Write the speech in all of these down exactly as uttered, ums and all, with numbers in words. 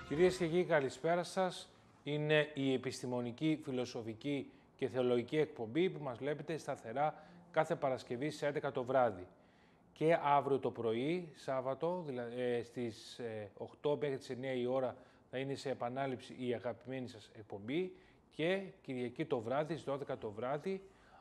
Κυρίες και κύριοι, καλησπέρα σας. Είναι η επιστημονική, φιλοσοφική και θεολογική εκπομπή που μας βλέπετε σταθερά κάθε Παρασκευή στις έντεκα το βράδυ. Και αύριο το πρωί, Σάββατο, δηλαδή, ε, στις ε, οκτώ μέχρι τις εννιά η ώρα, θα είναι σε επανάληψη η αγαπημένη σας εκπομπή. Και Κυριακή το βράδυ, στις δώδεκα το βράδυ,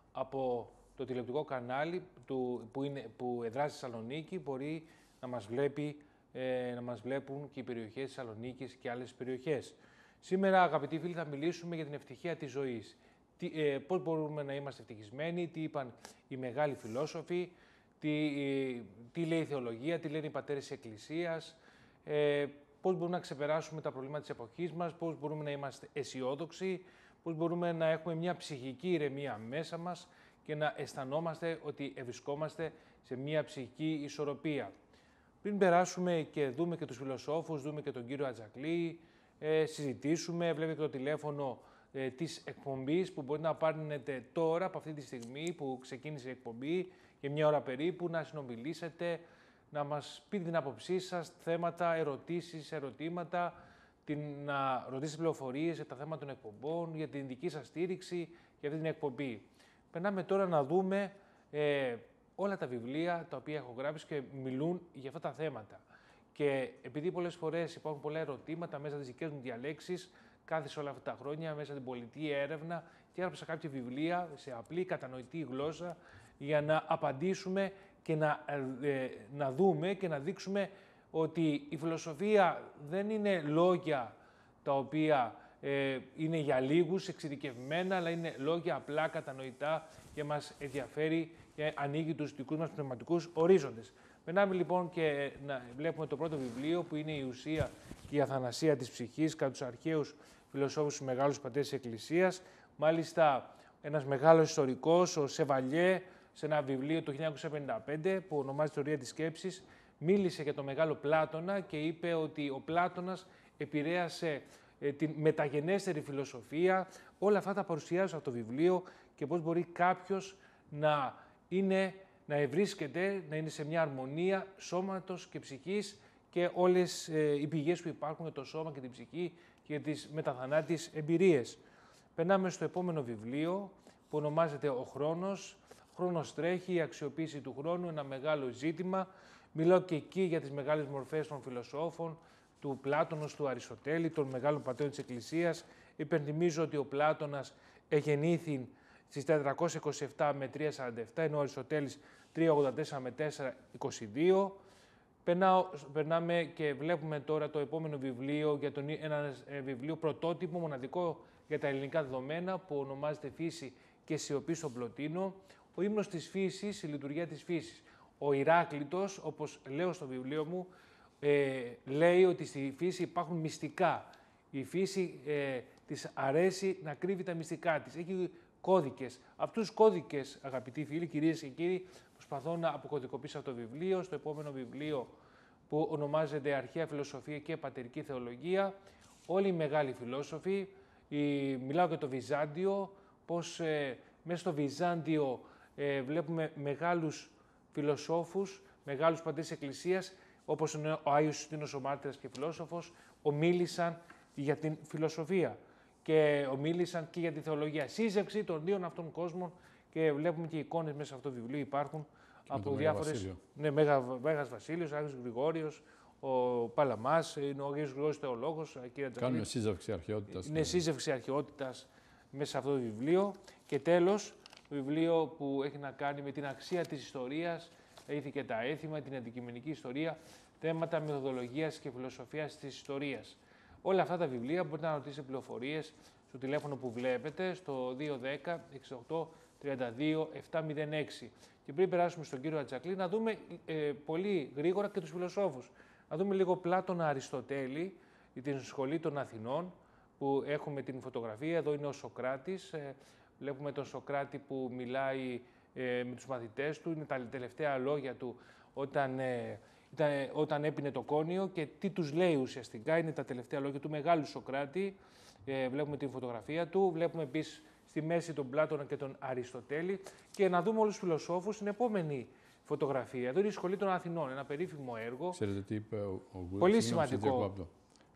από το τηλεοπτικό κανάλι του, που, είναι, που εδράζει στη Θεσσαλονίκη, μπορεί να μας βλέπει να μας βλέπουν και οι περιοχές της Θεσσαλονίκης και άλλες περιοχές. Σήμερα, αγαπητοί φίλοι, θα μιλήσουμε για την ευτυχία της ζωής. Τι, ε, πώς μπορούμε να είμαστε ευτυχισμένοι, τι είπαν οι μεγάλοι φιλόσοφοι, τι, ε, τι λέει η θεολογία, τι λένε οι πατέρες της Εκκλησίας, ε, πώς μπορούμε να ξεπεράσουμε τα προβλήματα της εποχής μας, πώς μπορούμε να είμαστε αισιόδοξοι, πώς μπορούμε να έχουμε μια ψυχική ηρεμία μέσα μας και να αισθανόμαστε ότι βρισκόμαστε σε μια ψυχική ισορροπία. Πριν περάσουμε και δούμε και τους φιλοσόφους, δούμε και τον κύριο Ατζακλή, ε, συζητήσουμε, βλέπετε και το τηλέφωνο ε, της εκπομπής που μπορείτε να πάρετε τώρα, από αυτή τη στιγμή που ξεκίνησε η εκπομπή, για μια ώρα περίπου, να συνομιλήσετε, να μας πείτε την άποψή σας, θέματα, ερωτήσεις, ερωτήματα, την, να ρωτήσετε πληροφορίες για τα θέματα των εκπομπών, για την δική σας στήριξη, για αυτή την εκπομπή. Περνάμε τώρα να δούμε ε, όλα τα βιβλία τα οποία έχω γράψει και μιλούν για αυτά τα θέματα. Και επειδή πολλές φορές υπάρχουν πολλά ερωτήματα μέσα στις δικές μου διαλέξεις, κάθισα όλα αυτά τα χρόνια μέσα στην πολιτική έρευνα και έγραψα κάποια βιβλία σε απλή κατανοητή γλώσσα για να απαντήσουμε και να, ε, να δούμε και να δείξουμε ότι η φιλοσοφία δεν είναι λόγια τα οποία ε, είναι για λίγους εξειδικευμένα, αλλά είναι λόγια απλά κατανοητά και μας ενδιαφέρει και ανοίγει τους δικούς μας πνευματικούς ορίζοντες. Περνάμε λοιπόν και να βλέπουμε το πρώτο βιβλίο που είναι η ουσία και η αθανασία της ψυχής κατά τους αρχαίους φιλοσόφους, τους μεγάλους πατέρες της Εκκλησίας. Μάλιστα ένας μεγάλος ιστορικός, ο Σεβαλιέ, σε ένα βιβλίο το χίλια εννιακόσια πενήντα πέντε που ονομάζεται «Θεωρία της σκέψης», μίλησε για τον μεγάλο Πλάτωνα και είπε ότι ο Πλάτωνας επηρέασε ε, την μεταγενέστερη φιλοσοφία. Όλα αυτά τα παρουσιάζω σε αυτό το βιβλίο και πώς μπορεί κάποιος να είναι, να ευρίσκεται, να είναι σε μια αρμονία σώματος και ψυχής και όλες ε, οι πηγές που υπάρχουν για το σώμα και την ψυχή και τις μεταθανάτιες εμπειρίες. Περνάμε στο επόμενο βιβλίο που ονομάζεται «Ο χρόνος». Ο χρόνος τρέχει, η αξιοποίηση του χρόνου, ένα μεγάλο ζήτημα. Μιλάω και εκεί για τις μεγάλες μορφές των φιλοσόφων, του Πλάτωνος, του Αριστοτέλη, των μεγάλων πατέρων της Εκκλησίας. Υπενθυμίζω ότι ο Πλάτωνας εγεννήθη στις τετρακόσια είκοσι επτά με τριακόσια σαράντα επτά, ενώ ο Αριστοτέλης τριακόσια ογδόντα τέσσερα με τετρακόσια είκοσι δύο. Περνάω, περνάμε και βλέπουμε τώρα το επόμενο βιβλίο, για τον, ένα ε, βιβλίο πρωτότυπο, μοναδικό για τα ελληνικά δεδομένα, που ονομάζεται «Φύση και σιωπή στον Πλωτίνο». Ο ύμνος της φύσης, η λειτουργία της φύσης. Ο Ηράκλειτος, όπως λέω στο βιβλίο μου, ε, λέει ότι στη φύση υπάρχουν μυστικά. Η φύση ε, της αρέσει να κρύβει τα μυστικά της. Έχει κώδικες. Αυτούς τους κώδικες, αγαπητοί φίλοι, κυρίες και κύριοι, προσπαθώ να αποκωδικοποιήσω αυτό το βιβλίο. Στο επόμενο βιβλίο που ονομάζεται «Αρχαία φιλοσοφία και πατερική θεολογία». Όλοι οι μεγάλοι φιλόσοφοι, η, μιλάω για το Βυζάντιο, πως ε, μέσα στο Βυζάντιο ε, βλέπουμε μεγάλους φιλοσόφους, μεγάλους πατέρες της Εκκλησίας, όπως είναι ο Άγιος Ιουστίνος ο Μάρτυρας και φιλόσοφος, ομίλησαν για την φιλοσοφία και ομίλησαν και για τη θεολογία. Σύζευξη των δύο αυτών κόσμων και βλέπουμε και εικόνες μέσα σε αυτό το βιβλίο υπάρχουν και από διάφορες... Ναι, Μέγα, Μέγας Βασίλειος, ο Άγιος Γρηγόριος, ο Παλαμάς, είναι ο Άγιος Γρηγόριος Θεολόγος. Κάνουμε σύζευξη αρχαιότητας. Είναι σύζευξη αρχαιότητας μέσα σε αυτό το βιβλίο. Και τέλος, το βιβλίο που έχει να κάνει με την αξία της ιστορίας, ήθη και τα έθιμα, την αντικειμενική ιστορία, θέματα μεθοδολογίας και φιλοσοφίας της ιστορίας. Όλα αυτά τα βιβλία μπορείτε να ρωτήσετε πληροφορίες στο τηλέφωνο που βλέπετε, στο δύο ένα μηδέν έξι οκτώ τρία δύο επτά μηδέν έξι. Και πριν περάσουμε στον κύριο Ατζακλή, να δούμε ε, πολύ γρήγορα και τους φιλοσόφους. Να δούμε λίγο Πλάτωνα, Αριστοτέλη, την σχολή των Αθηνών, που έχουμε την φωτογραφία. Εδώ είναι ο Σωκράτης. Ε, βλέπουμε τον Σωκράτη που μιλάει ε, με τους μαθητές του. Είναι τα τελευταία λόγια του όταν, ε, ήταν, όταν έπινε το κόνιο και τι τους λέει ουσιαστικά. Είναι τα τελευταία λόγια του μεγάλου Σωκράτη. Ε, βλέπουμε την φωτογραφία του. Βλέπουμε επίσης στη μέση τον Πλάτωνα και τον Αριστοτέλη. Και να δούμε όλους τους φιλοσόφους στην επόμενη φωτογραφία. Εδώ είναι η σχολή των Αθηνών, ένα περίφημο έργο. Ξέρετε τι είπε ο Γκούτ. Πολύ σημαντικό.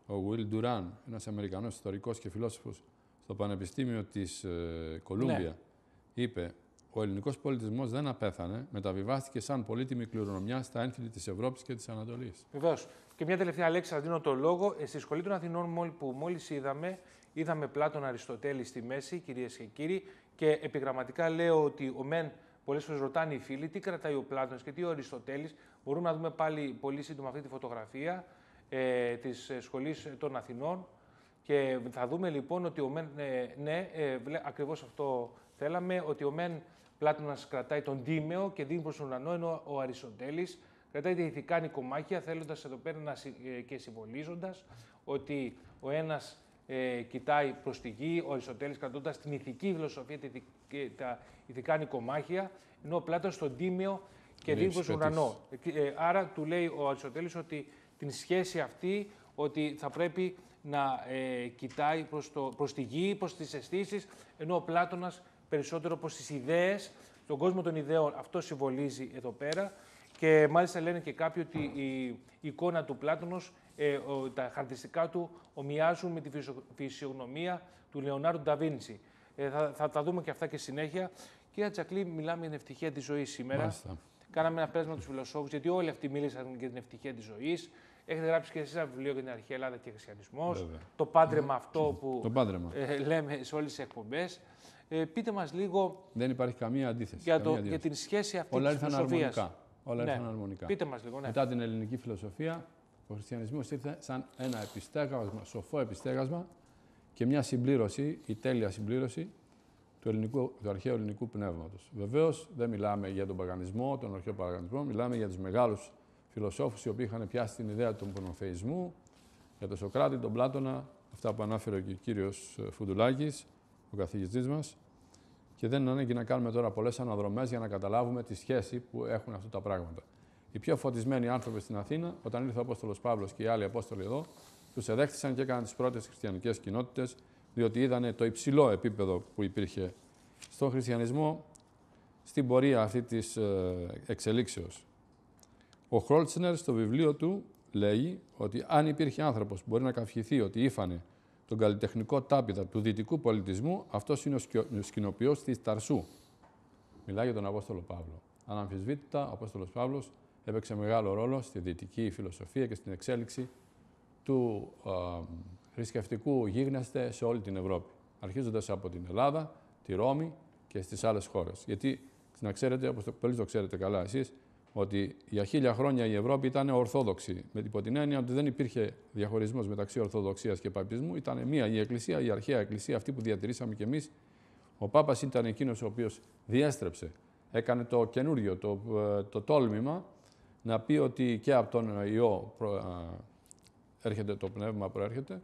ο Will Durant, ένας Αμερικανός ιστορικός και φιλόσοφος στο Πανεπιστήμιο της ε, Κολούμπια, ναι. είπε «Ο ελληνικός πολιτισμός δεν απέθανε, μεταβιβάστηκε σαν πολύτιμη κληρονομιά στα ένθη της Ευρώπης και της Ανατολής». Βεβαίως. Και μια τελευταία λέξη, σας δίνω το λόγο. Στη Σχολή των Αθηνών που μόλις είδαμε, είδαμε Πλάτωνα Αριστοτέλη στη μέση, κυρίες και κύριοι, και επιγραμματικά λέω ότι ο μεν, πολλές φορές ρωτάνε οι φίλοι, τι κρατάει ο Πλάτωνας και τι ο Αριστοτέλης. Μπορούμε να δούμε πάλι πολύ σύντομα αυτή τη φωτογραφία ε, της Σχολής των Αθηνών. Και θα δούμε λοιπόν ότι ο μεν, ε, ναι, ε, ακριβώς αυτό θέλαμε, ότι ο μεν Πλάτωνας κρατάει τον Τίμαιο και δίνει προς τον ουρανό, ενώ ο Αριστοτέλης κρατάει τη ηθικά νοικομάχια, θέλοντας εδώ πέρα να, ε, και συμβολίζοντας ότι ο ένας ε, κοιτάει προς τη γη, ο Αριστοτέλης κρατώντας την ηθική φιλοσοφία, τη, τα ηθικά νοικομάχια, ενώ ο Πλάτωνας τον Τίμαιο και δίνει προς τον ουρανό. Ε, άρα του λέει ο Αριστοτέλης ότι την σχέση αυτή, ότι θα πρέπει να ε, κοιτάει προς, το, προς τη γη, προς τις αισθήσεις, ενώ ο Πλάτωνας περισσότερο προς τις ιδέες, τον κόσμο των ιδεών. Αυτό συμβολίζει εδώ πέρα. Και μάλιστα λένε και κάποιοι ότι η, η εικόνα του Πλάτωνος, ε, ο, τα χαρακτηριστικά του ομοιάζουν με τη φυσιογνωμία του Λεωνάρντο Νταβίντσι. Ε, θα, θα τα δούμε και αυτά και συνέχεια. Κύριε Τσακλή, μιλάμε για την ευτυχία της ζωής σήμερα. Μάλιστα. Κάναμε ένα πέρασμα τους φιλοσόφους, γιατί όλοι αυτοί μίλησαν για την ευτυχία της ζωής. Έχετε γράψει και εσείς ένα βιβλίο για την αρχαία Ελλάδα και χριστιανισμός. Βέβαια. Το πάντρεμα αυτό που το πάντρεμα. Ε, λέμε σε όλες τις εκπομπές. Ε, πείτε μας λίγο. Δεν υπάρχει καμία αντίθεση. Για, το, καμία αντίθεση. για την σχέση αυτή Όλα της φιλοσοφίας. Αρμονικά. Όλα ναι. ήρθαν αρμονικά. Πείτε μας λίγο. Ναι. Μετά την ελληνική φιλοσοφία, ο χριστιανισμός ήρθε σαν ένα επιστέγασμα, σοφό επιστέγασμα και μια συμπλήρωση, η τέλεια συμπλήρωση του, ελληνικού, του αρχαίου ελληνικού πνεύματος. Βεβαίως δεν μιλάμε για τον παγανισμό, τον αρχαίο παγανισμό, μιλάμε για τους μεγάλους φιλοσόφους οι οποίοι είχαν πιάσει την ιδέα του μονοθεϊσμού, για τον Σωκράτη, τον Πλάτωνα, αυτά που ανάφερε και ο κύριος Φουντουλάκης, ο καθηγητής μας. Και δεν είναι ανάγκη να κάνουμε τώρα πολλές αναδρομές για να καταλάβουμε τη σχέση που έχουν αυτά τα πράγματα. Οι πιο φωτισμένοι άνθρωποι στην Αθήνα, όταν ήρθε ο Απόστολος Παύλος και οι άλλοι Απόστολοι εδώ, τους εδέχτησαν και έκαναν τις πρώτες χριστιανικές κοινότητες, διότι είδανε το υψηλό επίπεδο που υπήρχε στον χριστιανισμό στην πορεία αυτή της εξελίξεως. Ο Χρόλτσνερ στο βιβλίο του λέει ότι αν υπήρχε άνθρωπος που μπορεί να καυχηθεί ότι ήφανε τον καλλιτεχνικό τάπηδα του δυτικού πολιτισμού, αυτός είναι ο σκηνοποιός της Ταρσού. Μιλάει για τον Απόστολο Παύλο. Αναμφισβήτητα, ο Απόστολος Παύλος έπαιξε μεγάλο ρόλο στη δυτική φιλοσοφία και στην εξέλιξη του α, θρησκευτικού γίγνεσθε σε όλη την Ευρώπη. Αρχίζοντας από την Ελλάδα, τη Ρώμη και στις άλλες χώρες. Γιατί, να ξέρετε, όπως το, πολύ το ξέρετε καλά εσείς, ότι για χίλια χρόνια η Ευρώπη ήταν ορθόδοξη. Με υπό την έννοια ότι δεν υπήρχε διαχωρισμός μεταξύ Ορθοδοξίας και Παπισμού. Ήταν μία η Εκκλησία, η αρχαία Εκκλησία, αυτή που διατηρήσαμε κι εμείς. Ο Πάπας ήταν εκείνος ο οποίος διέστρεψε, έκανε το καινούριο, το, το τόλμημα, να πει ότι και από τον Υιό προ, α, έρχεται το πνεύμα, προέρχεται.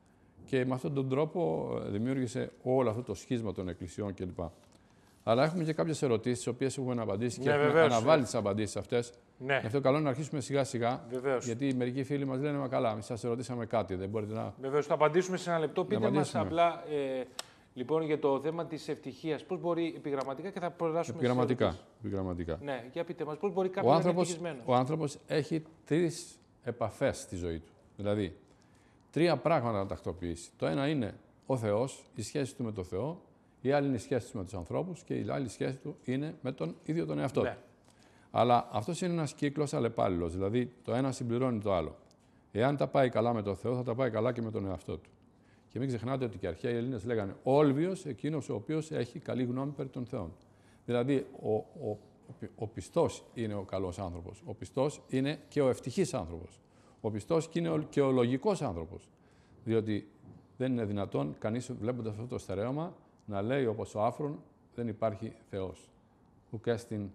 Και με αυτόν τον τρόπο δημιούργησε όλο αυτό το σχίσμα των εκκλησιών κλπ. Αλλά έχουμε και κάποιες ερωτήσεις, τις οποίες έχουμε απαντήσει και ναι, έχουμε βεβαίως, αναβάλει τις απαντήσεις αυτές. Ναι. Γι' αυτό καλό είναι να αρχίσουμε σιγά-σιγά. Γιατί μερικοί φίλοι μας λένε: Μα καλά, σας ρωτήσαμε κάτι, δεν μπορείτε να. Βεβαίως, θα απαντήσουμε σε ένα λεπτό. Πείτε μας απλά ε, λοιπόν για το θέμα της ευτυχίας. Πώς μπορεί επιγραμματικά και θα προδράσουμε επιγραμματικά. επιγραμματικά. Ναι, για πείτε μας, πώς μπορεί κάποιος να είναι ευτυχισμένος. Ο άνθρωπος έχει τρεις επαφές στη ζωή του. Δηλαδή, τρία πράγματα να τακτοποιήσει. Το ένα είναι ο Θεός, η σχέση του με τον Θεό. Η άλλη είναι η σχέση του με τους ανθρώπους και η άλλη σχέση του είναι με τον ίδιο τον εαυτό του. Ναι. Αλλά αυτός είναι ένας κύκλος αλλεπάλληλος, δηλαδή το ένα συμπληρώνει το άλλο. Εάν τα πάει καλά με τον Θεό, θα τα πάει καλά και με τον εαυτό του. Και μην ξεχνάτε ότι και οι αρχαίοι Έλληνες λέγανε όλβιος εκείνος ο οποίος έχει καλή γνώμη περί των Θεών. Δηλαδή ο, ο, ο πιστός είναι ο καλός άνθρωπος. Ο πιστός είναι και ο ευτυχής άνθρωπος. Ο πιστός και είναι και ο λογικός άνθρωπος. Διότι δεν είναι δυνατόν κανείς βλέποντας αυτό το στερέωμα να λέει όπως ο Άφρον, δεν υπάρχει Θεός. Ουκ έστιν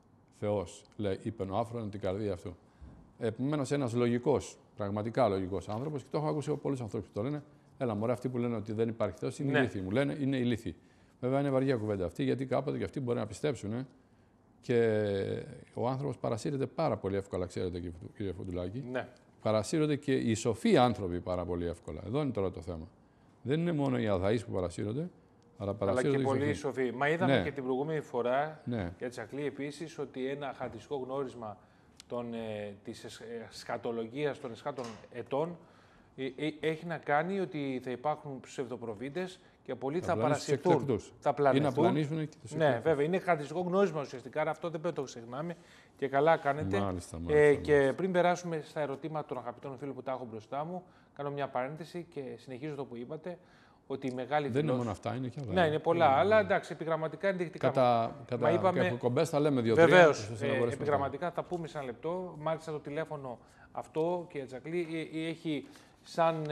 Θεός, λέει, είπε ο Άφρον την καρδία αυτού. Επομένως, ένας λογικός, πραγματικά λογικός άνθρωπος, και το έχω ακούσει από πολλούς ανθρώπους που το λένε, έλα μωρέ, αυτοί που λένε ότι δεν υπάρχει Θεός είναι ναι. ηλίθιοι. Μου λένε είναι ηλίθιοι. Βέβαια είναι βαριά κουβέντα αυτή, γιατί κάποτε και αυτοί μπορεί να πιστέψουν ε, και ο άνθρωπος παρασύρεται πάρα πολύ εύκολα, ξέρετε κύριε Φουντουλάκη. Ναι. Παρασύρονται και οι σοφοί άνθρωποι πάρα πολύ εύκολα. Εδώ είναι τώρα το θέμα. Δεν είναι μόνο οι αδαείς που παρασύρονται, αλλά, αλλά και πολύ σοφοί. Μα είδαμε ναι. και την προηγούμενη φορά ναι. για Τσακλή επίσης ότι ένα χαρακτηριστικό γνώρισμα των, ε, της εσχατολογίας των εσχάτων ετών έχει να κάνει ότι θα υπάρχουν ψευδοπροβήτες και πολλοί θα, θα παρασυρθούν. Θα πλανηθούν. Ή να πλανήσουν και τους ναι, βέβαια, είναι χαρακτηριστικό γνώσμα ουσιαστικά, άρα αυτό δεν πρέπει να το ξεχνάμε και καλά κάνετε. Μάλιστα, μάλιστα, ε, μάλιστα. Και πριν περάσουμε στα ερωτήματα των αγαπητών φίλων που τα έχω μπροστά μου, κάνω μια παρένθεση και συνεχίζω το που είπατε. Ότι η μεγάλη δεν φιλός... είναι μόνο αυτά, είναι και άλλα. Ναι, είναι πολλά, είναι... αλλά εντάξει, επιγραμματικά είναι δεικτικά. Κατά, κατά είπαμε... κομπές θα λέμε δύο-τρία. Βεβαίως, ε, επιγραμματικά θα πούμε σε ένα λεπτό. Μάλιστα το τηλέφωνο αυτό, κύριε Τζακλή, έχει σαν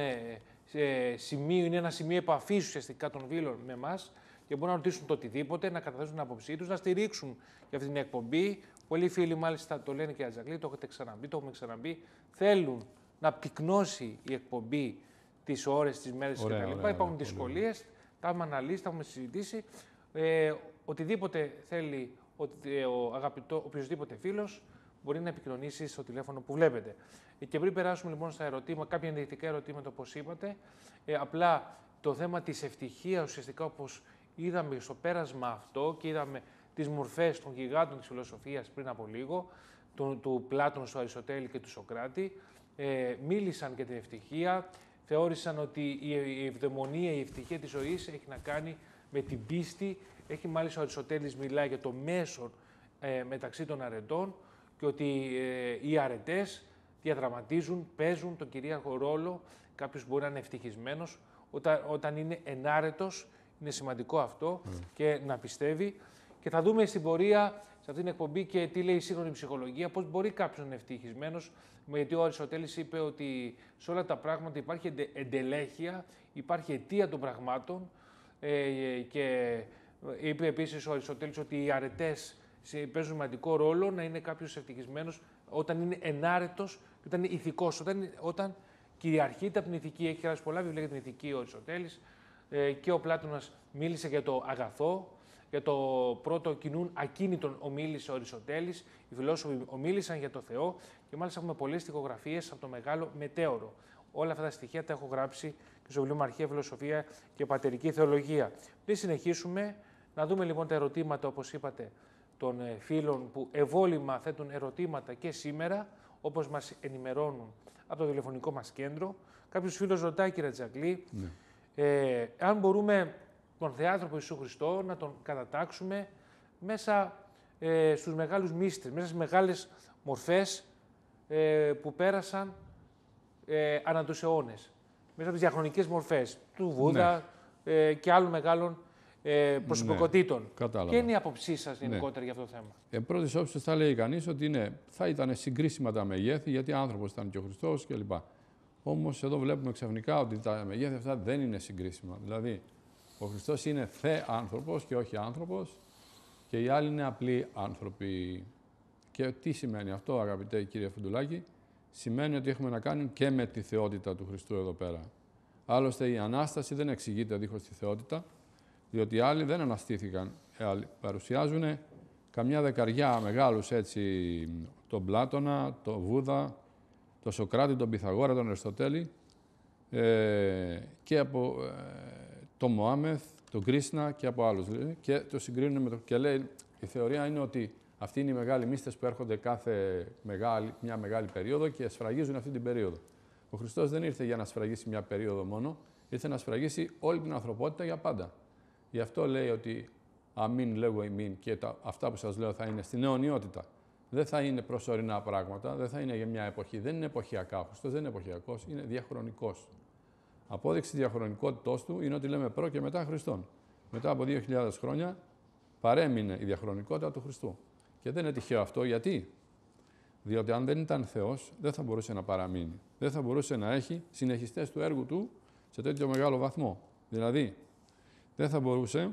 ε, σημείο, είναι ένα σημείο επαφής ουσιαστικά των φίλων με εμάς και μπορούν να ρωτήσουν το οτιδήποτε, να καταθέσουν την άποψή τους, να στηρίξουν για αυτή την εκπομπή. Πολλοί φίλοι μάλιστα το λένε, κύριε Τζακλή, το έχετε ξαναμπεί, το έχουμε ξαναμπεί. Θέλουν να πυκνώσει η εκπομπή τις ώρες, τις μέρες κτλ. Υπάρχουν δυσκολίες, τα έχουμε αναλύσει, τα έχουμε συζητήσει. Ε, οτιδήποτε θέλει ο, ο αγαπητό, οποιοδήποτε φίλος μπορεί να επικοινωνήσει στο τηλέφωνο που βλέπετε. Ε, και πριν περάσουμε λοιπόν στα ερωτήματα, κάποια ενδεικτικά ερωτήματα όπως είπατε, ε, απλά το θέμα της ευτυχίας ουσιαστικά όπως είδαμε στο πέρασμα αυτό και είδαμε τις μορφές των γιγάντων της φιλοσοφίας πριν από λίγο, του, του Πλάτων στο Αριστοτέλη και του Σοκράτη, ε, μίλησαν για την ευτυχία. Θεώρησαν ότι η ευδαιμονία, η ευτυχία της ζωής έχει να κάνει με την πίστη. Έχει μάλιστα ο Αριστοτέλης μιλάει για το μέσον ε, μεταξύ των αρετών και ότι ε, οι αρετές διαδραματίζουν, παίζουν τον κυρίαρχο ρόλο. Κάποιος μπορεί να είναι ευτυχισμένος όταν, όταν είναι ενάρετος. Είναι σημαντικό αυτό mm. και να πιστεύει. Και θα δούμε στην πορεία, σε αυτήν την εκπομπή, και τι λέει η σύγχρονη ψυχολογία, πώς μπορεί κάποιος να είναι ευτυχισμένος. Γιατί ο Αριστοτέλης είπε ότι σε όλα τα πράγματα υπάρχει εντελέχεια, υπάρχει αιτία των πραγμάτων ε, και είπε επίσης ο Αριστοτέλης ότι οι αρετές παίζουν σημαντικό ρόλο να είναι κάποιος ευτυχισμένος όταν είναι ενάρετος και όταν είναι ηθικός, όταν, όταν κυριαρχείται από την ηθική. Έχει γράψει πολλά βιβλία για την ηθική ο Αριστοτέλης ε, και ο Πλάτωνας μίλησε για το αγαθό. Για το πρώτο κοινούν ακίνητον ομίλησε ο Αριστοτέλης, οι φιλόσοφοι ομίλησαν για το Θεό και μάλιστα έχουμε πολλές στιχογραφίες από το Μεγάλο Μετέωρο. Όλα αυτά τα στοιχεία τα έχω γράψει και στο βιβλίο μου Αρχαία Φιλοσοφία και Πατερική Θεολογία. Πριν συνεχίσουμε, να δούμε λοιπόν τα ερωτήματα, όπως είπατε, των φίλων που ευόλυμα θέτουν ερωτήματα και σήμερα, όπως μας ενημερώνουν από το τηλεφωνικό μας κέντρο. Κάποιος φίλος ρωτάει, κύριε Τζακλή, ναι. ε, αν μπορούμε τον Θεάνθρωπο Ιησού Χριστό να τον κατατάξουμε μέσα ε, στους μεγάλους μύστες, μέσα στις μεγάλες μορφές ε, που πέρασαν ε, ανά τους αιώνες. Μέσα από τις διαχρονικές μορφές του Βούδα ναι. ε, και άλλων μεγάλων ε, προσωπικότητων. Ναι, ποια είναι η άποψή σας γενικότερα ναι. για αυτό το θέμα? Εν πρώτης όψης θα λέει κανείς ότι είναι, θα ήταν συγκρίσιμα τα μεγέθη, γιατί άνθρωπος ήταν και ο Χριστός κλπ. Όμως εδώ βλέπουμε ξαφνικά ότι τα μεγέθη αυτά δεν είναι συγκρίσιμα. Δηλαδή, ο Χριστός είναι θε άνθρωπος και όχι άνθρωπος και οι άλλοι είναι απλοί άνθρωποι. Και τι σημαίνει αυτό, αγαπητέ κύριε Φουντουλάκη? Σημαίνει ότι έχουμε να κάνουμε και με τη θεότητα του Χριστού εδώ πέρα. Άλλωστε η Ανάσταση δεν εξηγείται δίχως τη θεότητα, διότι οι άλλοι δεν αναστήθηκαν. Οι άλλοι παρουσιάζουν καμιά δεκαριά μεγάλους έτσι, τον Πλάτωνα, τον Βούδα, τον Σοκράτη, τον Πυθαγόρα, τον Αριστοτέλη ε, και από ε, τον Μωάμεθ, τον Κρίσνα και από άλλους. Και το συγκρίνουν με το... Και λέει, η θεωρία είναι ότι αυτοί είναι οι μεγάλοι μύστες που έρχονται κάθε μεγάλη, μια μεγάλη περίοδο και σφραγίζουν αυτή την περίοδο. Ο Χριστός δεν ήρθε για να σφραγίσει μια περίοδο μόνο, ήρθε να σφραγίσει όλη την ανθρωπότητα για πάντα. Γι' αυτό λέει ότι αμήν λέγω ημίν και τα, αυτά που σας λέω θα είναι στην αιωνιότητα. Δεν θα είναι προσωρινά πράγματα, δεν θα είναι για μια εποχή. Δεν είναι εποχιακά. Ο Χριστός δεν είναι εποχιακός, είναι διαχρονικός. Απόδειξη διαχρονικότητός του είναι ότι λέμε προ και μετά Χριστόν. Μετά από δύο χιλιάδες χρόνια παρέμεινε η διαχρονικότητα του Χριστού. Και δεν είναι τυχαίο αυτό, γιατί? Διότι αν δεν ήταν Θεός, δεν θα μπορούσε να παραμείνει. Δεν θα μπορούσε να έχει συνεχιστές του έργου του σε τέτοιο μεγάλο βαθμό. Δηλαδή, δεν θα μπορούσε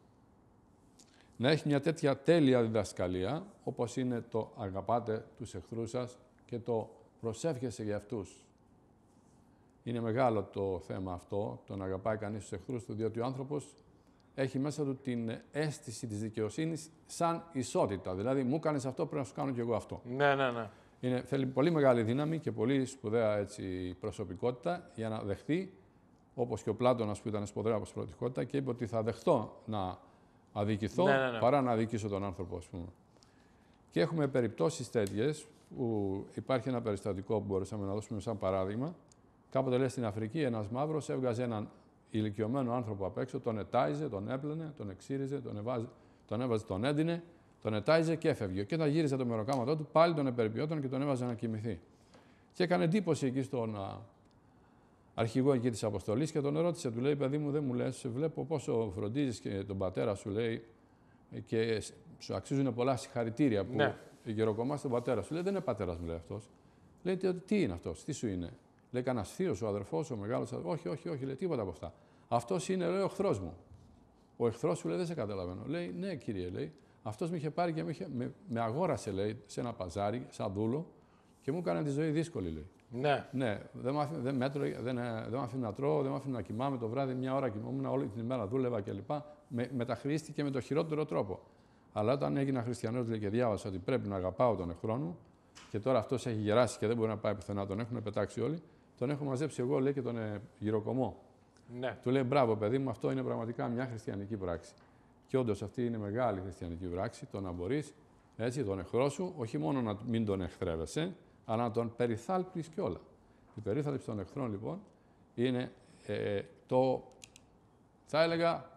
να έχει μια τέτοια τέλεια διδασκαλία, όπως είναι το αγαπάτε τους εχθρούς σας και το προσεύχεσαι για αυτούς. Είναι μεγάλο το θέμα αυτό, το να αγαπάει κανείς τους εχθρούς του, διότι ο άνθρωπος έχει μέσα του την αίσθηση της δικαιοσύνης σαν ισότητα. Δηλαδή, μου κάνεις αυτό, πρέπει να σου κάνω και εγώ αυτό. Ναι, ναι, ναι. Είναι, θέλει πολύ μεγάλη δύναμη και πολύ σπουδαία έτσι, προσωπικότητα για να δεχθεί, όπως και ο Πλάτωνας που ήταν σπουδαία προσωπικότητα και είπε ότι θα δεχτώ να αδικηθώ ναι, ναι, ναι. παρά να αδικήσω τον άνθρωπο, ας πούμε. Και έχουμε περιπτώσεις τέτοιες που υπάρχει ένα περιστατικό που μπορούσαμε να δώσουμε σαν παράδειγμα. Κάποτε λέει στην Αφρική ένας μαύρος έβγαζε έναν ηλικιωμένο άνθρωπο απ' έξω, τον ετάιζε, τον έπλαινε, τον εξύριζε, τον, εβάζε, τον έβαζε, τον έντυνε, τον ετάιζε και έφευγε. Και όταν γύριζε το μεροκάματό του, πάλι τον επερποιόταν και τον έβαζε να κοιμηθεί. Και έκανε εντύπωση εκεί στον α, αρχηγό εκεί της αποστολής και τον ρώτησε, του λέει: παιδί μου, δεν μου λες, βλέπω πόσο φροντίζεις και τον πατέρα σου, λέει, και σου αξίζουν πολλά συγχαρητήρια που ναι. γεροκομάς τον πατέρα σου. Λέει: δεν είναι πατέρας μου, λέει αυτός. Λέει: τι είναι αυτός, τι σου είναι. Λέει: κανένας θείος, ο αδερφός, ο μεγάλος αδερφός. Όχι, όχι, όχι, λέει, τίποτα από αυτά. Αυτός είναι, λέει, ο εχθρός μου. Ο εχθρός σου, λέει: δεν σε καταλαβαίνω. Λέει: ναι, κύριε, λέει. Αυτός με είχε πάρει και με, είχε, με, με αγόρασε, λέει, σε ένα παζάρι, σαν δούλο και μου έκανε τη ζωή δύσκολη, λέει. Ναι. Ναι, δεν με αφήνει, δεν, δεν, δεν αφήνει να τρώω, δεν με αφήνει να κοιμάμαι το βράδυ, μια ώρα κοιμόμουν, όλη την ημέρα δούλευα κλπ. Με, μεταχρήστηκε με το χειρότερο τρόπο. Αλλά όταν έγινα χριστιανός, λέει, και διάβασα ότι πρέπει να αγαπάω τον εχθρό μου, και τώρα αυτός έχει γεράσει και δεν μπορεί να πάει πουθενά, τον έχουν πετάξει όλοι, τον έχω μαζέψει εγώ, λέει, και τον ε, γυροκομώ. Ναι. Του λέει: μπράβο, παιδί μου, αυτό είναι πραγματικά μια χριστιανική πράξη. Και όντως αυτή είναι μεγάλη χριστιανική πράξη, το να μπορείς έτσι τον εχθρό σου, όχι μόνο να μην τον εχθρεύεσαι, αλλά να τον περιθάλπεις κιόλα. Η περίθαλψη των εχθρών, λοιπόν, είναι ε, το, θα έλεγα,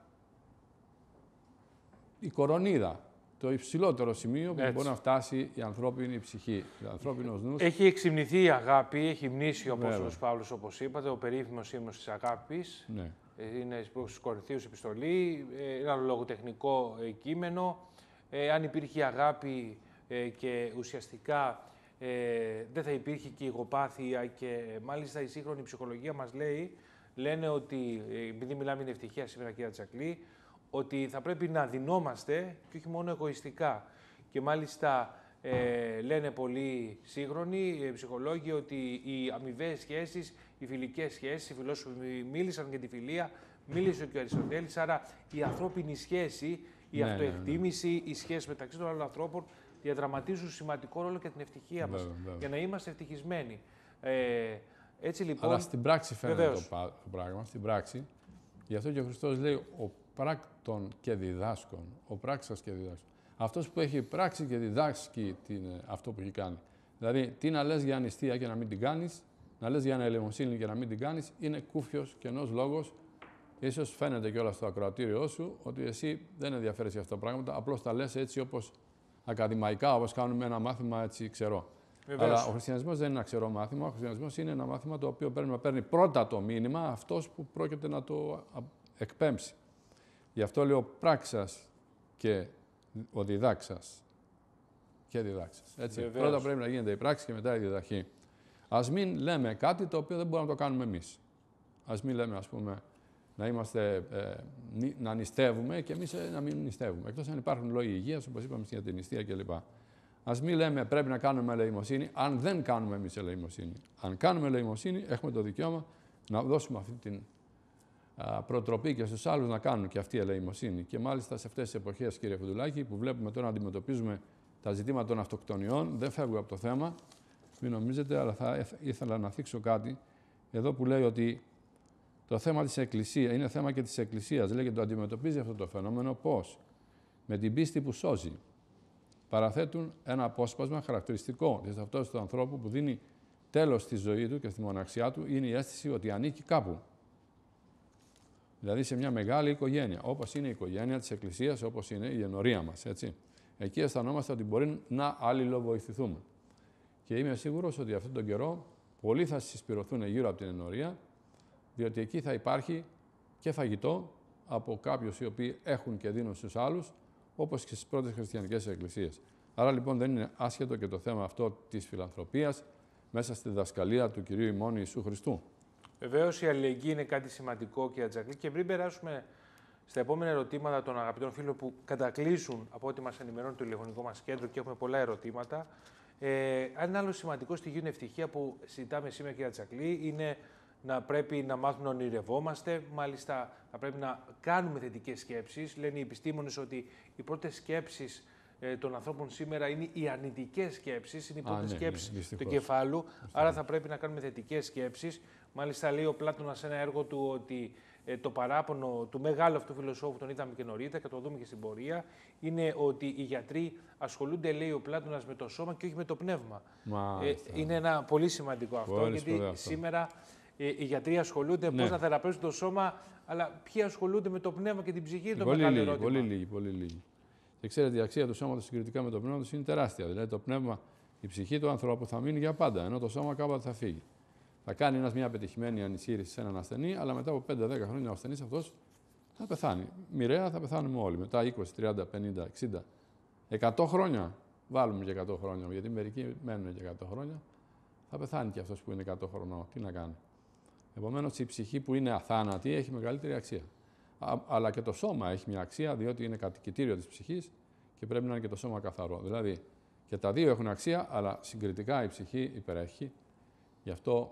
η κορονίδα, το υψηλότερο σημείο που έτσι. μπορεί να φτάσει η ανθρώπινη ψυχή, ο ανθρώπινος νους. Έχει εξυμνηθεί η αγάπη, έχει μνήσει ο Απόστολος Παύλος, όπως είπατε, ο περίφημος ύμνος της αγάπης. Ναι. Είναι στους Κορινθίους επιστολή, ένα λογοτεχνικό κείμενο. Ε, αν υπήρχε αγάπη ε, και ουσιαστικά ε, δεν θα υπήρχε και η ηγοπάθεια και μάλιστα η σύγχρονη ψυχολογία μας λέει, λένε ότι, επειδή μιλάμε για ευτυχία σήμερα, κύριε Τσακλή, ότι θα πρέπει να δινόμαστε και όχι μόνο εγωιστικά. Και μάλιστα ε, λένε πολλοί σύγχρονοι ε, ψυχολόγοι ότι οι αμοιβαίες σχέσεις, οι φιλικές σχέσεις, οι φιλόσοφοι μίλησαν για τη φιλία, μίλησε και ο Αριστοτέλης, άρα η ανθρώπινη σχέση, η ναι, αυτοεκτίμηση, ναι, ναι. η σχέση μεταξύ των άλλων ανθρώπων διαδραματίζουν σημαντικό ρόλο και την ευτυχία μας, βέβαια, βέβαια. για να είμαστε ευτυχισμένοι. Ε, έτσι λοιπόν... Αλλά στην πράξη φαίνεται το, το πράγμα, στην πράξη. Γι' αυτό και ο Χριστός λέει ο πράκτων και διδάσκων, ο πράξας και διδάσκων. Αυτός που έχει πράξει και διδάσκει την, αυτό που έχει κάνει. Δηλαδή, τι να λες για ανιστία και να μην την κάνεις, να λες για ανελεημοσύνη και να μην την κάνεις, είναι κούφιος κενός λόγος. Ίσως φαίνεται κιόλας στο ακροατήριό σου ότι εσύ δεν ενδιαφέρεσαι για αυτά τα πράγματα, απλώς τα λες έτσι όπως ακαδημαϊκά, όπως κάνουμε ένα μάθημα έτσι ξερό. Βεβαίως. Αλλά ο χριστιανισμός δεν είναι ένα ξερό μάθημα. Ο χριστιανισμός είναι ένα μάθημα το οποίο παίρνει, παίρνει πρώτα το μήνυμα αυτός που πρόκειται να το εκπέμψει. Γι' αυτό λέω πράξας και ο διδάξας. Και διδάξας. Έτσι. Πρώτα πρέπει να γίνεται η πράξη και μετά η διδαχή. Ας μην λέμε κάτι το οποίο δεν μπορούμε να το κάνουμε εμείς. Ας μην λέμε, ας πούμε, να, είμαστε, ε, να νηστεύουμε και εμείς ε, να μην νηστεύουμε. Εκτός αν υπάρχουν λόγοι υγείας, όπως είπαμε για την νηστεία κλπ. Ας μην λέμε πρέπει να κάνουμε ελεημοσύνη, αν δεν κάνουμε εμείς ελεημοσύνη. Αν κάνουμε ελεημοσύνη, έχουμε το δικαίωμα να δώσουμε αυτή την α, προτροπή και στους άλλους να κάνουν και αυτή η ελεημοσύνη. Και μάλιστα σε αυτές τις εποχές, κύριε Φουντουλάκη, που βλέπουμε τώρα να αντιμετωπίζουμε τα ζητήματα των αυτοκτονιών, δεν φεύγω από το θέμα, μην νομίζετε, αλλά θα ήθελα να θίξω κάτι εδώ που λέει ότι το θέμα της Εκκλησίας είναι θέμα και της Εκκλησίας. Λέει και το αντιμετωπίζει αυτό το φαινόμενο πώς? Με την πίστη που σώζει. Παραθέτουν ένα απόσπασμα χαρακτηριστικό της ταυτότητας του ανθρώπου που δίνει τέλος στη ζωή του και στη μοναξιά του, είναι η αίσθηση ότι ανήκει κάπου. Δηλαδή σε μια μεγάλη οικογένεια, όπως είναι η οικογένεια της Εκκλησίας, όπως είναι η ενορία μας. Έτσι. Εκεί αισθανόμαστε ότι μπορεί να αλληλοβοηθηθούμε. Και είμαι σίγουρος ότι αυτόν τον καιρό πολλοί θα συσπηρωθούν γύρω από την ενορία, διότι εκεί θα υπάρχει και φαγητό από κάποιους οι οποίοι έχουν και δίνουν στους άλλους, όπως και στις πρώτες χριστιανικές εκκλησίες. Άρα λοιπόν δεν είναι άσχετο και το θέμα αυτό της φιλανθρωπίας μέσα στη διδασκαλία του Κυρίου ημών Ιησού Χριστού. Βεβαίως η αλληλεγγύη είναι κάτι σημαντικό, κύριε Τζακλή, και πριν περάσουμε στα επόμενα ερωτήματα των αγαπητών φίλων που κατακλείσουν από ό,τι μας ενημερώνει το τηλεφωνικό μας κέντρο και έχουμε πολλά ερωτήματα. Ε, ένα άλλο σημαντικό στοιχείο είναι ευτυχία που συζητάμε σήμερα, κύριε Τζακλή, είναι να πρέπει να μάθουμε να ονειρευόμαστε, μάλιστα να πρέπει να κάνουμε θετικές σκέψεις. Λένε οι επιστήμονες ότι οι πρώτες σκέψεις ε, των ανθρώπων σήμερα είναι οι αρνητικές σκέψεις, είναι οι πρώτες ναι, σκέψεις ναι, του κεφάλου, άρα θα πρέπει να κάνουμε θετικές σκέψεις. Μάλιστα λέει ο Πλάτωνας σε ένα έργο του ότι ε, το παράπονο του μεγάλου αυτού φιλοσόφου, τον είδαμε και νωρίτερα και το δούμε και στην πορεία, είναι ότι οι γιατροί ασχολούνται, λέει ο Πλάτωνας, με το σώμα και όχι με το πνεύμα. Ε, είναι ένα πολύ σημαντικό αυτό, πολύ γιατί αυτό. σήμερα οι γιατροί ασχολούνται ναι. πώς να θεραπεύσουν το σώμα, αλλά ποιοι ασχολούνται με το πνεύμα και την ψυχή, το πολύ μεγάλο λίγοι, ερώτημα. πολύ λίγοι, πολύ λίγοι. Και ξέρετε, η αξία του σώματος συγκριτικά με το πνεύμα του είναι τεράστια. Δηλαδή, το πνεύμα, η ψυχή του ανθρώπου θα μείνει για πάντα, ενώ το σώμα κάποτε θα φύγει. Θα κάνει ένας μια πετυχημένη ανισήρηση σε έναν ασθενή, αλλά μετά από πέντε δέκα χρόνια ο ασθενής αυτός θα πεθάνει. Μοιραία θα πεθάνουμε όλοι. Μετά είκοσι, τριάντα, πενήντα, εξήντα, εκατό χρόνια. Βάλουμε και εκατό χρόνια, γιατί μερικοί μένουν και εκατό χρόνια. Θα πεθάνει και αυτός που είναι εκατό χρονών. Τι να κάνει. Επομένως, η ψυχή που είναι αθάνατη έχει μεγαλύτερη αξία. Α, αλλά και το σώμα έχει μια αξία, διότι είναι κατοικητήριο της ψυχής και πρέπει να είναι και το σώμα καθαρό. Δηλαδή, και τα δύο έχουν αξία, αλλά συγκριτικά η ψυχή υπερέχει. Γι' αυτό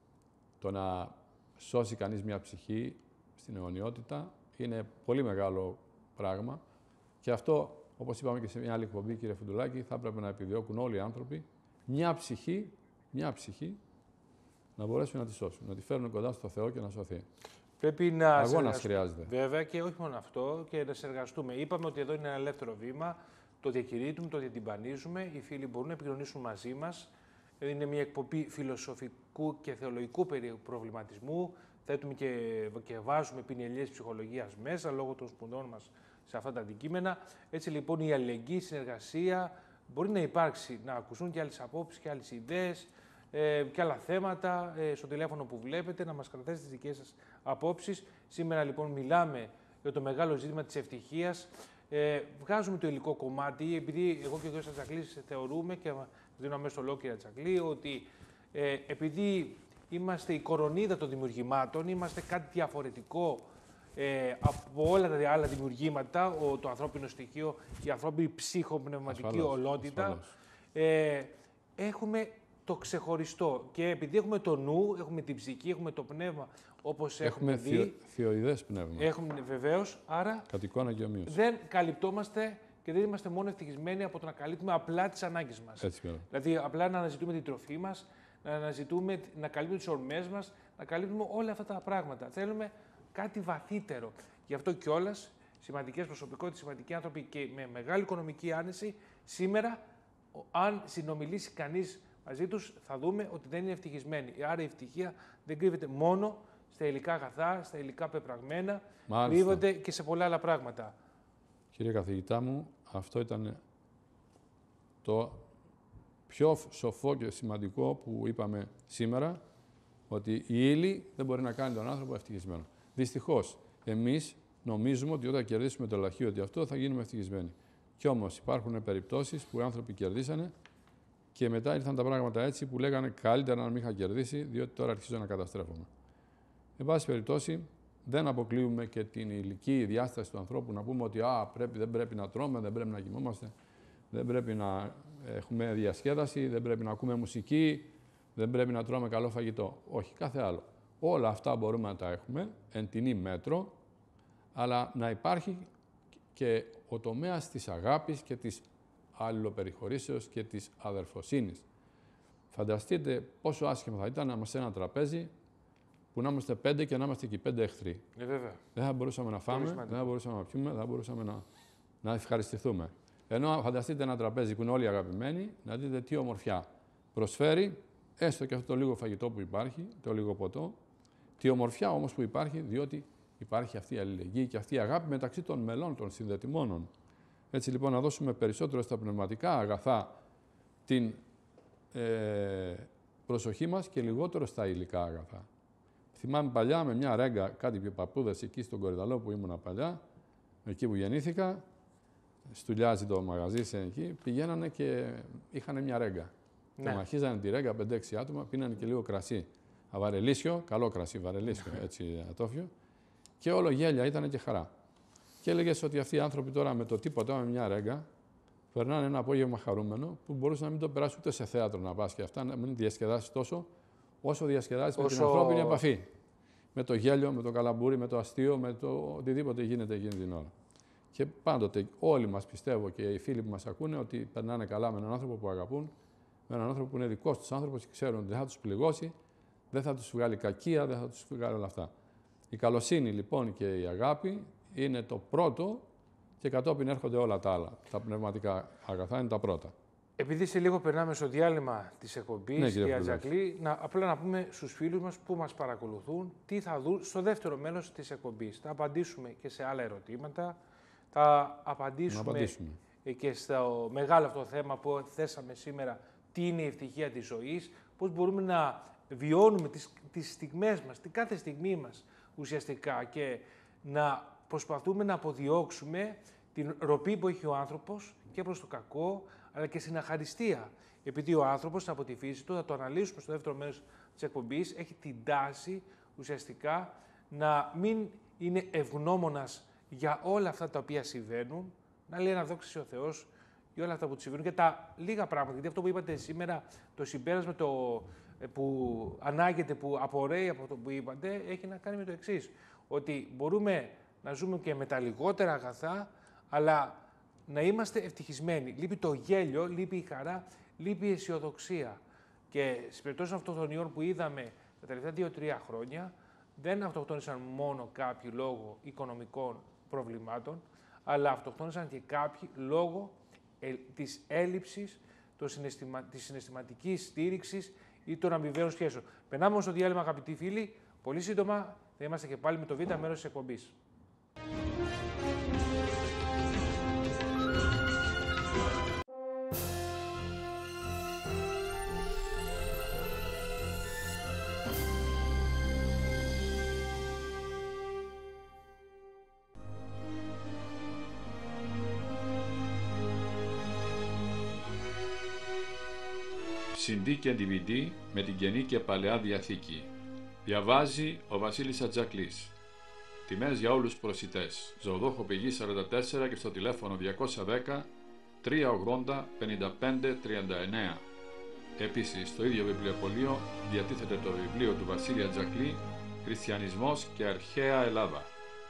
το να σώσει κανείς μια ψυχή στην αιωνιότητα είναι πολύ μεγάλο πράγμα. Και αυτό, όπως είπαμε και σε μια άλλη εκπομπή, κύριε Φουντουλάκη, θα έπρεπε να επιδιώκουν όλοι οι άνθρωποι μια ψυχή, μια ψυχή να μπορέσουν να τη σώσουν, να τη φέρουν κοντά στο Θεό και να σωθεί. Πρέπει να αγώνας χρειάζεται. Βέβαια, και όχι μόνο αυτό, και να συνεργαστούμε. Είπαμε ότι εδώ είναι ένα ελεύθερο βήμα, το διακηρύττουμε, το διατυμπανίζουμε. Οι φίλοι μπορούν να επικοινωνήσουν μαζί μας. Είναι μια εκπομπή φιλοσοφικού και θεολογικού προβληματισμού. Θέτουμε και, και βάζουμε πινελιές ψυχολογίας μέσα λόγω των σπουδών μας σε αυτά τα αντικείμενα. Έτσι λοιπόν η αλληλεγγύη, η συνεργασία μπορεί να υπάρξει, να ακουστούν και άλλες απόψεις και άλλες ιδέες ε, και άλλα θέματα ε, στο τηλέφωνο που βλέπετε, να μας κρατήσετε τις δικές σας απόψεις. Σήμερα λοιπόν μιλάμε για το μεγάλο ζήτημα της ευτυχίας. Ε, βγάζουμε το υλικό κομμάτι, επειδή εγώ και ο κ. Τσακλής θεωρούμε, και δίνω αμέσως το λόγο, κύριε Τσακλή, ότι ε, επειδή είμαστε η κορονίδα των δημιουργημάτων, είμαστε κάτι διαφορετικό ε, από όλα τα άλλα δημιουργήματα, ο, το ανθρώπινο στοιχείο, η ανθρώπινη ψυχοπνευματική ασφαλώς, ολότητα, ασφαλώς. Ε, έχουμε το ξεχωριστό. Και επειδή έχουμε το νου, έχουμε την ψυχή, έχουμε το πνεύμα, όπως έχουμε, έχουμε δει. Θειοειδές πνεύμα. Έχουμε βεβαίως, άρα κατ' εικόνα και ομοίως. Δεν καλυπτόμαστε και δεν είμαστε μόνο ευτυχισμένοι από το να καλύπτουμε απλά τις ανάγκες μας. Έτσι, δηλαδή, απλά να αναζητούμε την τροφή μας, να αναζητούμε, να καλύπτουμε τις ορμές μας, να καλύπτουμε όλα αυτά τα πράγματα. Θέλουμε κάτι βαθύτερο. Γι' αυτό κιόλας, σημαντικές προσωπικότητες, σημαντικοί άνθρωποι και με μεγάλη οικονομική άνεση, σήμερα, αν συνομιλήσει κανείς μαζί τους, θα δούμε ότι δεν είναι ευτυχισμένοι. Άρα η ευτυχία δεν κρύβεται μόνο στα υλικά αγαθά, στα υλικά πεπραγμένα, κρύβονται και σε πολλά άλλα πράγματα. Κύριε καθηγητά μου, αυτό ήταν το πιο σοφό και σημαντικό που είπαμε σήμερα, ότι η ύλη δεν μπορεί να κάνει τον άνθρωπο ευτυχισμένο. Δυστυχώς, εμείς νομίζουμε ότι όταν κερδίσουμε το λαχείο ότι αυτό θα γίνουμε ευτυχισμένοι. Κι όμως υπάρχουν περιπτώσεις που οι άνθρωποι κερδίσανε και μετά ήρθαν τα πράγματα έτσι που λέγανε καλύτερα να μην είχα κερδίσει, διότι τώρα αρχίζω να καταστρέφομαι. Εν πάση περιπτώσει, δεν αποκλείουμε και την υλική διάσταση του ανθρώπου να πούμε ότι α, πρέπει, δεν πρέπει να τρώμε, δεν πρέπει να κοιμόμαστε, δεν πρέπει να έχουμε διασκέδαση, δεν πρέπει να ακούμε μουσική, δεν πρέπει να τρώμε καλό φαγητό. Όχι, κάθε άλλο. Όλα αυτά μπορούμε να τα έχουμε εν τινή μέτρο, αλλά να υπάρχει και ο τομέας της αγάπης και της αλληλοπεριχωρήσεως και της αδερφοσύνης. Φανταστείτε πόσο άσχημα θα ήταν να είμαστε σε ένα τραπέζι που να είμαστε πέντε και να είμαστε και πέντε εχθροί. Ε, βέβαια. Δεν θα μπορούσαμε να φάμε, δεν θα μπορούσαμε να πιούμε, δεν θα μπορούσαμε να, να ευχαριστηθούμε. Ενώ φανταστείτε ένα τραπέζι που είναι όλοι αγαπημένοι, να δείτε τι ομορφιά προσφέρει, έστω και αυτό το λίγο φαγητό που υπάρχει, το λίγο ποτό, τι ομορφιά όμως που υπάρχει, διότι υπάρχει αυτή η αλληλεγγύη και αυτή η αγάπη μεταξύ των μελών, των συνδετημόνων. Έτσι λοιπόν να δώσουμε περισσότερο στα πνευματικά αγαθά την ε, προσοχή μας και λιγότερο στα υλικά αγαθά. Θυμάμαι παλιά με μια ρέγγα, κάτι πιο παππούδες εκεί στον Κορυδαλό που ήμουνα παλιά, εκεί που γεννήθηκα, στουλιάζει το μαγαζί σε εκεί, πηγαίνανε και είχαν μια ρέγγα. Ναι. Και μαχίζανε τη ρέγγα πέντε έξι άτομα, πίνανε και λίγο κρασί. Αβαρελίσιο, καλό κρασί, βαρελίσιο, έτσι ατόφιο. Και όλο γέλια ήταν και χαρά. Και έλεγε ότι αυτοί οι άνθρωποι τώρα με το τίποτα, με μια ρέγγα, περνάνε ένα απόγευμα χαρούμενο που μπορούσε να μην το περάσει ούτε σε θέατρο να πα και αυτά, να μην διασκεδάσει τόσο όσο διασκεδάζει όσο... με την ανθρώπινη επαφή. Με το γέλιο, με το καλαμπούρι, με το αστείο, με το οτιδήποτε γίνεται εκείνη την ώρα. Και πάντοτε όλοι μας πιστεύω και οι φίλοι που μας ακούνε ότι περνάνε καλά με έναν άνθρωπο που αγαπούν, με έναν άνθρωπο που είναι δικός τους άνθρωπος και ξέρουν ότι δεν θα τους πληγώσει, δεν θα τους βγάλει κακία, δεν θα τους βγάλει όλα αυτά. Η καλοσύνη λοιπόν και η αγάπη είναι το πρώτο και κατόπιν έρχονται όλα τα άλλα. Τα πνευματικά αγαθά είναι τα πρώτα. Επειδή σε λίγο περνάμε στο διάλειμμα της εκπομπής, ναι, κυρία Τζακλή, να, απλά να πούμε στους φίλους μας που μας παρακολουθούν τι θα δουν στο δεύτερο μέλος της εκπομπής. Θα απαντήσουμε και σε άλλα ερωτήματα, θα απαντήσουμε, απαντήσουμε. και στο μεγάλο αυτό θέμα που θέσαμε σήμερα, τι είναι η ευτυχία της ζωής, πώς μπορούμε να βιώνουμε τις, τις στιγμές μας, την κάθε στιγμή μας ουσιαστικά και να προσπαθούμε να αποδιώξουμε την ροπή που έχει ο άνθρωπος και προς το κακό, αλλά και στην αχαριστία. Επειδή ο άνθρωπος από τη φύση του, θα το αναλύσουμε στο δεύτερο μέρος της εκπομπής, έχει την τάση ουσιαστικά να μην είναι ευγνώμονας για όλα αυτά τα οποία συμβαίνουν, να λέει να δόξει ο Θεός για όλα αυτά που του συμβαίνουν και τα λίγα πράγματα. Γιατί αυτό που είπατε σήμερα, το συμπέρασμα το, που ανάγεται, που απορρέει από αυτό που είπατε, έχει να κάνει με το εξής. Ότι μπορούμε να ζούμε και με τα λιγότερα αγαθά, αλλά να είμαστε ευτυχισμένοι. Λείπει το γέλιο, λείπει η χαρά, λείπει η αισιοδοξία. Και στις περιπτώσεις αυτοκτονιών που είδαμε τα τελευταία δύο τρία χρόνια, δεν αυτοκτόνησαν μόνο κάποιοι λόγω οικονομικών προβλημάτων, αλλά αυτοκτόνησαν και κάποιοι λόγω ε, της έλλειψης το συναισθημα, της συναισθηματικής στήριξης ή των αμοιβαίων σχέσεων. Περνάμε όμως στο διάλειμμα, αγαπητοί φίλοι. Πολύ σύντομα θα είμαστε και πάλι με το β' μέρος της εκπομπής. σι ντι και ντι βι ντι με την Καινή και Παλαιά Διαθήκη. Διαβάζει ο Βασίλης Ατζακλής. Τιμές για όλους προσιτές. Ζωοδόχο Πηγή σαράντα τέσσερα και στο τηλέφωνο διακόσια δέκα τριακόσια ογδόντα πενήντα πέντε τριάντα εννέα. Επίσης, στο ίδιο βιβλιοπωλείο διατίθεται το βιβλίο του Βασίλη Ατζακλή «Χριστιανισμός και Αρχαία Ελλάδα».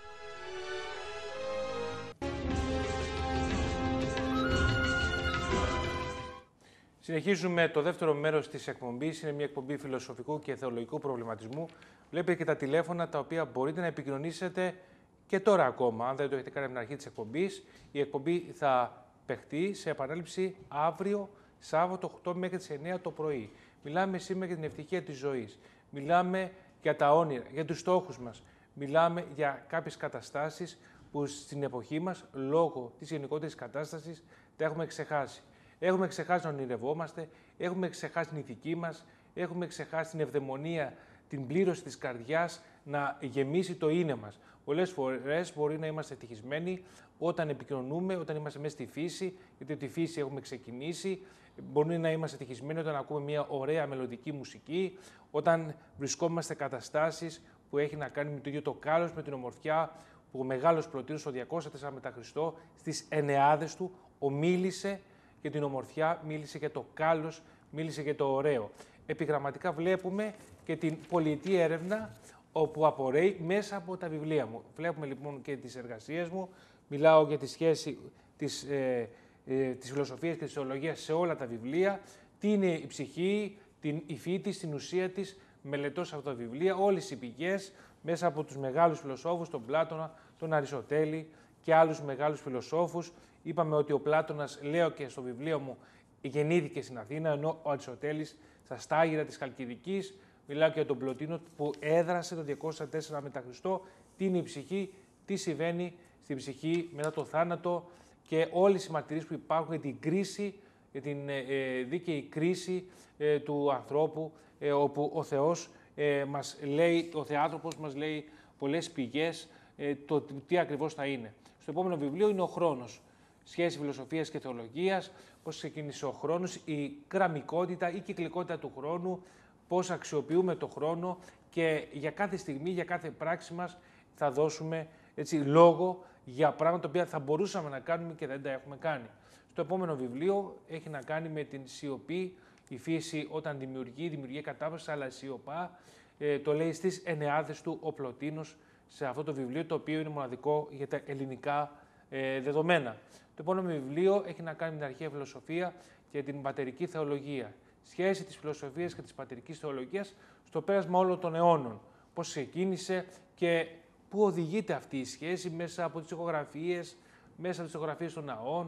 Συνεχίζουμε το δεύτερο μέρος της εκπομπής. Είναι μια εκπομπή φιλοσοφικού και θεολογικού προβληματισμού. Βλέπετε και τα τηλέφωνα τα οποία μπορείτε να επικοινωνήσετε και τώρα ακόμα, αν δεν το έχετε κάνει από την αρχή της εκπομπής. Η εκπομπή θα παιχτεί σε επανάληψη αύριο, Σάββατο, οκτώ μέχρι τις εννέα το πρωί. Μιλάμε σήμερα για την ευτυχία της ζωής. Μιλάμε για τα όνειρα, για τους στόχους μας. Μιλάμε για κάποιες καταστάσεις που στην εποχή μας, λόγω της γενικότερης κατάστασης, τα έχουμε ξεχάσει. Έχουμε ξεχάσει να ονειρευόμαστε, έχουμε ξεχάσει την ηθική μας, έχουμε ξεχάσει την ευδαιμονία, την πλήρωση της καρδιάς να γεμίσει το είναι μας. Πολλές φορές μπορεί να είμαστε ευτυχισμένοι όταν επικοινωνούμε, όταν είμαστε μέσα στη φύση, γιατί από τη φύση έχουμε ξεκινήσει. Μπορεί να είμαστε ευτυχισμένοι όταν ακούμε μια ωραία μελωδική μουσική, όταν βρισκόμαστε σε καταστάσεις που έχει να κάνει με το ίδιο το κάλος, με την ομορφιά που ο μεγάλος Πλωτίνος το διακόσια τέσσερα μετά Χριστό στις Ενεάδες του ομίλησε για την ομορφιά, μίλησε για το κάλος, μίλησε για το ωραίο. Επιγραμματικά βλέπουμε και την πολυετή έρευνα όπου απορρέει μέσα από τα βιβλία μου. Βλέπουμε λοιπόν και τις εργασίες μου, μιλάω για τη σχέση της, ε, ε, της φιλοσοφίας και της θεολογίας σε όλα τα βιβλία, τι είναι η ψυχή, την υφή της, την ουσία της, μελετώ σε αυτά τα βιβλία, όλες οι πηγές, μέσα από τους μεγάλους φιλοσόφους, τον Πλάτωνα, τον Αριστοτέλη και άλλους μεγάλους φιλοσόφους. Είπαμε ότι ο Πλάτωνας, λέω και στο βιβλίο μου, γεννήθηκε στην Αθήνα, ενώ ο Αριστοτέλης στα Στάγυρα της Χαλκιδικής. Μιλάω και για τον Πλωτίνο που έδρασε το διακόσια τέσσερα μετά Χριστό. Τι είναι η ψυχή, τι συμβαίνει στην ψυχή μετά το θάνατο και όλες οι μαρτυρίες που υπάρχουν για την κρίση, για την ε, δίκαιη κρίση ε, του ανθρώπου, ε, όπου ο Θεός ε, μας λέει, ο Θεάνθρωπος μας λέει πολλές πηγές ε, το τι ακριβώς θα είναι. Στο επόμενο βιβλίο είναι ο χρόνος. Σχέση φιλοσοφίας και θεολογίας, πώς ξεκίνησε ο χρόνος, η κραμικότητα ή κυκλικότητα του χρόνου, πώς αξιοποιούμε το χρόνο και για κάθε στιγμή, για κάθε πράξη μας θα δώσουμε έτσι, λόγο για πράγματα τα οποία θα μπορούσαμε να κάνουμε και δεν τα έχουμε κάνει. Στο επόμενο βιβλίο έχει να κάνει με την σιωπή, η φύση όταν δημιουργεί, δημιουργεί κατάβαση, αλλά σιωπά. Ε, το λέει στις Ενεάδες του ο Πλωτίνος σε αυτό το βιβλίο, το οποίο είναι μοναδικό για τα ελληνικά ε, δεδομένα. Το επόμενο βιβλίο έχει να κάνει με την αρχαία φιλοσοφία και την πατερική θεολογία. Σχέση της φιλοσοφίας και της πατερικής θεολογίας στο πέρασμα όλων των αιώνων. Πώς ξεκίνησε και πού οδηγείται αυτή η σχέση μέσα από τις ηχογραφίες, μέσα από τις ηχογραφίες των ναών,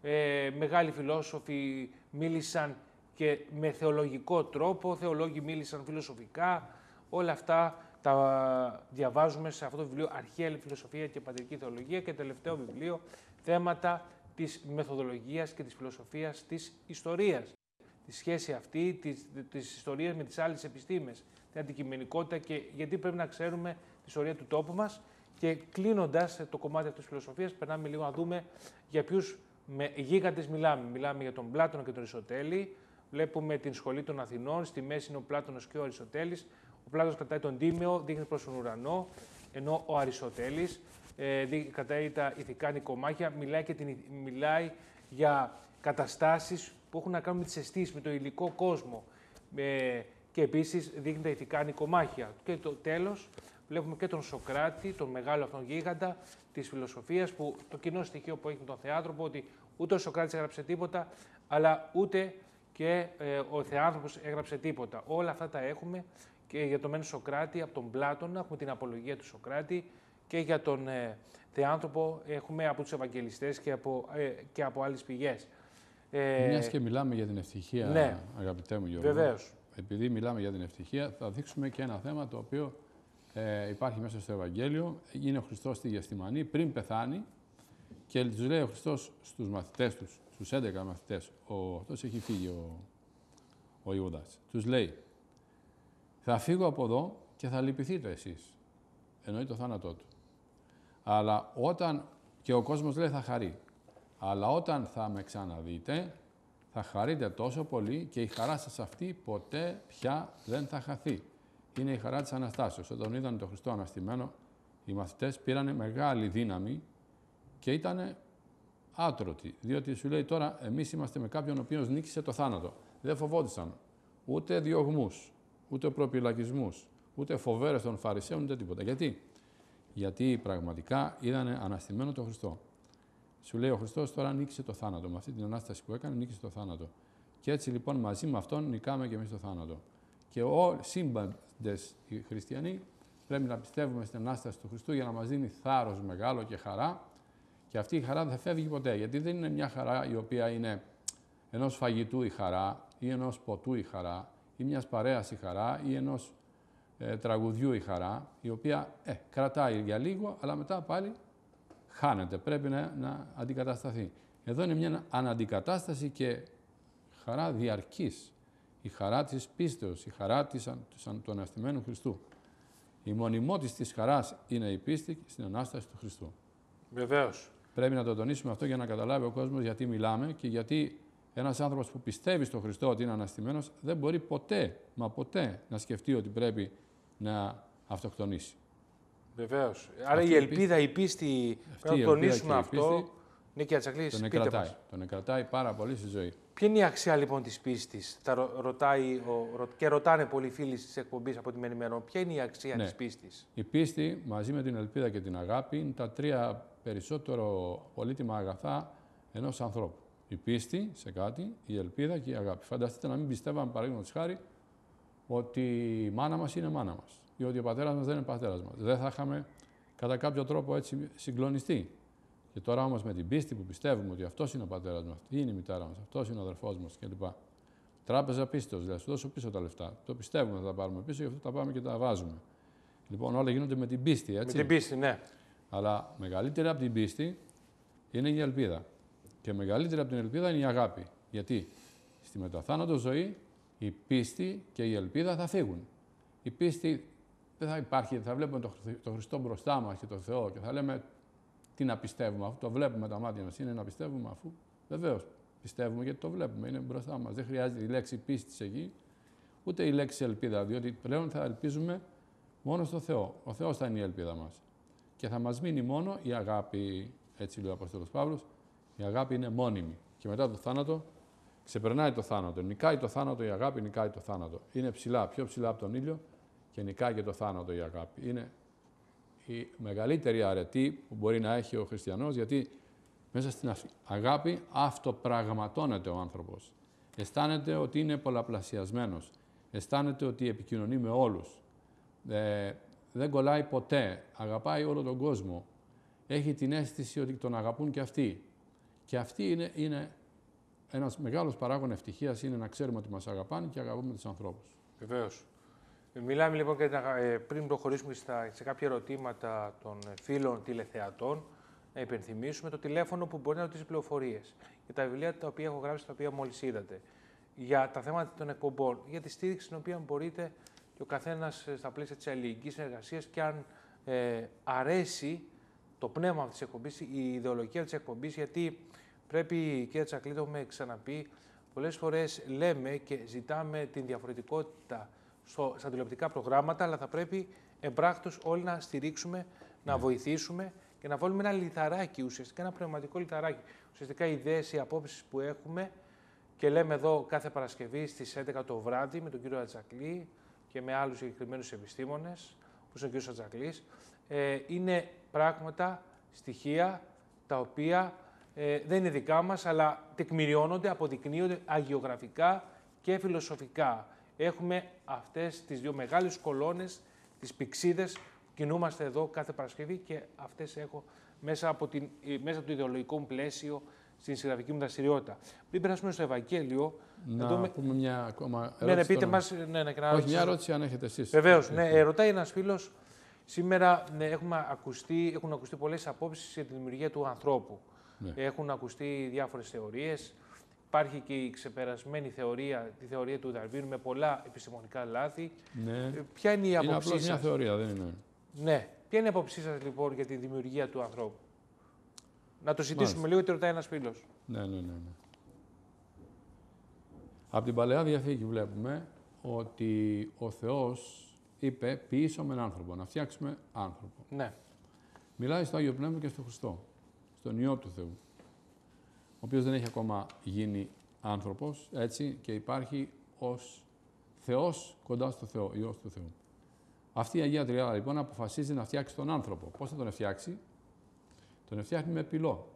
Ε, μεγάλοι φιλόσοφοι μίλησαν και με θεολογικό τρόπο, θεολόγοι μίλησαν φιλοσοφικά. Όλα αυτά τα διαβάζουμε σε αυτό το βιβλίο «Αρχαία Φιλοσοφία και Πατρική Θεολογία» και τελευταίο βιβλίο «Θέματα της μεθοδολογίας και της φιλοσοφίας της ιστορίας». Τη σχέση αυτή της, της ιστορίας με τις άλλες επιστήμες, την αντικειμενικότητα και γιατί πρέπει να ξέρουμε τη ιστορία του τόπου μας. Και κλείνοντας το κομμάτι αυτής της φιλοσοφίας, περνάμε λίγο να δούμε για ποιους με γίγαντες μιλάμε. Μιλάμε για τον Πλάτωνα και τον Αριστοτέλη. Βλέπουμε την σχολή των Αθηνών. Στη μέση είναι ο Πλάτωνας και ο Αριστοτέλης. Ο Πλάτωνας κρατάει τον Τίμιο, δείχνει προς τον ουρανό, ενώ ο Αριστοτέλης ε, κρατάει τα ηθικά νοικομάχια. Μιλάει, και την, μιλάει για καταστάσεις που έχουν να κάνουν με τις αισθήσεις, με το υλικό κόσμο. Ε, και επίσης δείχνει τα ηθικά νοικομάχια. Και το τέλος, βλέπουμε και τον Σωκράτη, τον μεγάλο αυτόν γίγαντα της φιλοσοφίας, που το κοινό στοιχείο που έχει με τον Θεάνθρωπο, ότι ούτε ο Σωκράτης έγραψε τίποτα, αλλά ούτε και ε, ο Θεάνθρωπος έγραψε τίποτα. Όλα αυτά τα έχουμε και για τον μεν Σωκράτη, από τον Πλάτωνα, έχουμε την απολογία του Σωκράτη, και για τον ε, Θεάνθρωπο έχουμε από τους Ευαγγελιστές και από, ε, και από άλλες πηγές. Ε, Μιας και μιλάμε για την ευτυχία, ναι, αγαπητέ μου Γιώργο, βεβαίως. Επειδή μιλάμε για την ευτυχία, θα δείξουμε και ένα θέμα το οποίο ε, υπάρχει μέσα στο Ευαγγέλιο. Είναι ο Χριστός στη Γεστημανή πριν πεθάνει και τους λέει ο Χριστός στους μαθητές τους, στους έντεκα μαθητές, ο, αυτός έχει φύγει ο, ο Ιούδας, τους λέει, θα φύγω από εδώ και θα λυπηθείτε εσείς. Εννοεί το θάνατό του. Αλλά όταν, και ο κόσμος λέει θα χαρεί, αλλά όταν θα με ξαναδείτε, θα χαρείτε τόσο πολύ και η χαρά σας αυτή ποτέ πια δεν θα χαθεί. Είναι η χαρά της Αναστάσεως. Όταν είδαν τον Χριστό αναστημένο, οι μαθητές πήρανε μεγάλη δύναμη και ήταν άτρωτοι. Διότι σου λέει τώρα, εμείς είμαστε με κάποιον ο οποίος νίκησε το θάνατο. Δεν φοβόντουσαν ούτε διωγμούς, ούτε προπυλακισμούς, ούτε φοβέρες των Φαρισαίων, ούτε τίποτα. Γιατί? Γιατί πραγματικά είδανε αναστημένο τον Χριστό. Σου λέει ο Χριστός τώρα νίκησε το θάνατο. Με αυτή την Ανάσταση που έκανε, νίκησε το θάνατο. Και έτσι λοιπόν μαζί με αυτόν νικάμε και εμείς το θάνατο. Και όλοι σύμπαντες οι χριστιανοί πρέπει να πιστεύουμε στην Ανάσταση του Χριστού για να μας δίνει θάρρος μεγάλο και χαρά. Και αυτή η χαρά δεν φεύγει ποτέ. Γιατί δεν είναι μια χαρά η οποία είναι ενός φαγητού η χαρά, ή ενός ποτού η χαρά, ή μιας παρέας η χαρά, ή ενός ε, τραγουδιού η χαρά, η οποία ε, κρατάει για λίγο, αλλά μετά πάλι χάνεται, πρέπει να, να αντικατασταθεί. Εδώ είναι μια αναντικατάσταση και χαρά διαρκής. Η χαρά της πίστεως, η χαρά της, του Αναστημένου Χριστού. Η μονιμότης της χαράς είναι η πίστη στην Ανάσταση του Χριστού. Βεβαίως. Πρέπει να το τονίσουμε αυτό για να καταλάβει ο κόσμος γιατί μιλάμε και γιατί ένας άνθρωπος που πιστεύει στον Χριστό ότι είναι αναστημένος δεν μπορεί ποτέ, μα ποτέ, να σκεφτεί ότι πρέπει να αυτοκτονήσει. Βεβαίως. Άρα η ελπίδα, η πίστη, πρέπει να τονίσουμε αυτό. Νίκη Ατσακλής, τον πείτε εκρατάει. μας. Τον εκρατάει πάρα πολύ στη ζωή. Ποια είναι η αξία λοιπόν της πίστης? Τα ρω, ρωτάει ο, και ρωτάνε πολλοί φίλοι της εκπομπής από τη με ενημερώνω. Ποια είναι η αξία ναι. της πίστης? Η πίστη μαζί με την ελπίδα και την αγάπη είναι τα τρία περισσότερο πολύτιμα αγαθά ενός ανθρώπου. Η πίστη σε κάτι, η ελπίδα και η αγάπη. Φανταστείτε να μην πιστεύαμε, παραδείγματος χάρη, ότι η μάνα μας είναι μάνα μας ή ότι ο πατέρας μας δεν είναι πατέρας μας. Δεν θα είχαμε κατά κάποιο τρόπο έτσι συγκλονιστεί. Και τώρα όμως με την πίστη που πιστεύουμε ότι αυτός είναι ο πατέρας μας, αυτή είναι η μητέρα μας, αυτός είναι ο αδερφός μας κλπ. Τράπεζα πίστεως, δηλαδή σου δώσω πίσω τα λεφτά. Το πιστεύουμε θα τα πάρουμε πίσω, γι' αυτό τα πάμε και τα βάζουμε. Λοιπόν, όλα γίνονται με την πίστη, έτσι. Με την πίστη, ναι. Αλλά μεγαλύτερη από την πίστη είναι η ελπίδα. Και μεγαλύτερη από την ελπίδα είναι η αγάπη. Γιατί στη μεταθάνατο ζωή η πίστη και η ελπίδα θα φύγουν. Η πίστη δεν θα υπάρχει, θα βλέπουμε τον Χριστό μπροστά μας και τον Θεό και θα λέμε τι να πιστεύουμε, αφού το βλέπουμε τα μάτια μας. Είναι να πιστεύουμε, αφού βεβαίως πιστεύουμε γιατί το βλέπουμε, είναι μπροστά μας. Δεν χρειάζεται η λέξη πίστης εκεί, ούτε η λέξη ελπίδα, διότι πλέον θα ελπίζουμε μόνο στο Θεό. Ο Θεός θα είναι η ελπίδα μας. Και θα μας μείνει μόνο η αγάπη, έτσι λέει ο Απόστολος Παύλος, η αγάπη είναι μόνιμη. Και μετά το θάνατο ξεπερνάει το θάνατο. Νικάει το θάνατο η αγάπη, νικάει το θάνατο. Είναι ψηλά, πιο ψηλά από τον ήλιο και νικάει και το θάνατο η αγάπη. Είναι η μεγαλύτερη αρετή που μπορεί να έχει ο χριστιανός, γιατί μέσα στην αγάπη αυτοπραγματώνεται ο άνθρωπος. Αισθάνεται ότι είναι πολλαπλασιασμένος. Αισθάνεται ότι επικοινωνεί με όλους. Ε, δεν κολλάει ποτέ. Αγαπάει όλο τον κόσμο. Έχει την αίσθηση ότι τον αγαπούν και αυτοί. Και αυτή είναι, είναι ένας μεγάλος παράγων ευτυχίας, είναι να ξέρουμε ότι μας αγαπάνε και αγαπούμε τους ανθρώπους. Βεβαίως. Μιλάμε λοιπόν και πριν προχωρήσουμε στα, σε κάποια ερωτήματα των φίλων τηλεθεατών, να υπενθυμίσουμε το τηλέφωνο που μπορεί να ρωτήσει πληροφορίες για τα βιβλία τα οποία έχω γράψει, τα οποία μόλις είδατε, για τα θέματα των εκπομπών, για τη στήριξη την οποία μπορείτε και ο καθένας στα πλαίσια της αλληλεγγύης συνεργασίας και αν ε, αρέσει το πνεύμα αυτής της εκπομπής, η ιδεολογία της εκπομπής, γιατί πρέπει, κύριε Τσακλή, το έχουμε ξαναπεί, πολλές φορές λέμε και ζητάμε την διαφορετικότητα στο, στα τηλεοπτικά προγράμματα, αλλά θα πρέπει εμπράκτως όλοι να στηρίξουμε, να βοηθήσουμε και να βάλουμε ένα λιθαράκι, ουσιαστικά ένα πνευματικό λιθαράκι. Ουσιαστικά οι ιδέες, οι απόψεις που έχουμε και λέμε εδώ κάθε Παρασκευή στις έντεκα το βράδυ με τον κύριο Ατζακλή και με άλλους συγκεκριμένους επιστήμονες, όπως είναι ο κύριος Ατζακλής, ε, είναι πράγματα, στοιχεία, τα οποία ε, δεν είναι δικά μας, αλλά τεκμηριώνονται, αποδεικνύονται αγιογραφικά και φιλοσοφικά. Έχουμε αυτές τις δύο μεγάλες κολόνες, τις πυξίδες, που κινούμαστε εδώ κάθε Παρασκευή και αυτές έχω μέσα από, την, μέσα από το ιδεολογικό μου πλαίσιο στην συγγραφική μου δραστηριότητα. Πριν περάσουμε στο Ευαγγέλιο... Να δούμε... πούμε μια ακόμα ερώτηση. Ναι, ναι, πείτε μας... Ναι, ναι, να... Όχι, μια ερώτηση αν έχετε εσείς. Βεβαίως, ναι, ε, ρωτάει ένας φίλος. Σήμερα ναι, έχουμε ακουστεί, έχουν ακουστεί πολλές απόψεις για τη δημιουργία του ανθρώπου. Ναι. Έχουν ακουστεί διάφορες θεωρίες. Υπάρχει και η ξεπερασμένη θεωρία, τη θεωρία του Δαρβίνου, με πολλά επιστημονικά λάθη. Ναι. Ποια είναι η άποψή σας? Είναι απλώς μια θεωρία, δεν είναι. Ναι. Ποια είναι η άποψή σας, λοιπόν, για τη δημιουργία του ανθρώπου? Να το συζητήσουμε Μάλιστα. λίγο, γιατί ρωτάει ένας φίλος. Ναι, ναι, ναι, ναι. Από την Παλαιά Διαθήκη βλέπουμε ότι ο Θεός είπε ποιήσαμε έναν άνθρωπο, να φτιάξουμε άνθρωπο. Ναι. Μιλάει στο Άγιο Πνεύμα και στο Χριστό, στον Υιό του Θεού, ο οποίος δεν έχει ακόμα γίνει άνθρωπος, έτσι, και υπάρχει ως Θεός κοντά στο Θεό, Υιός του Θεού. Αυτή η Αγία Τριάδα, λοιπόν, αποφασίζει να φτιάξει τον άνθρωπο. Πώς θα τον φτιάξει? Τον φτιάχνει με πυλό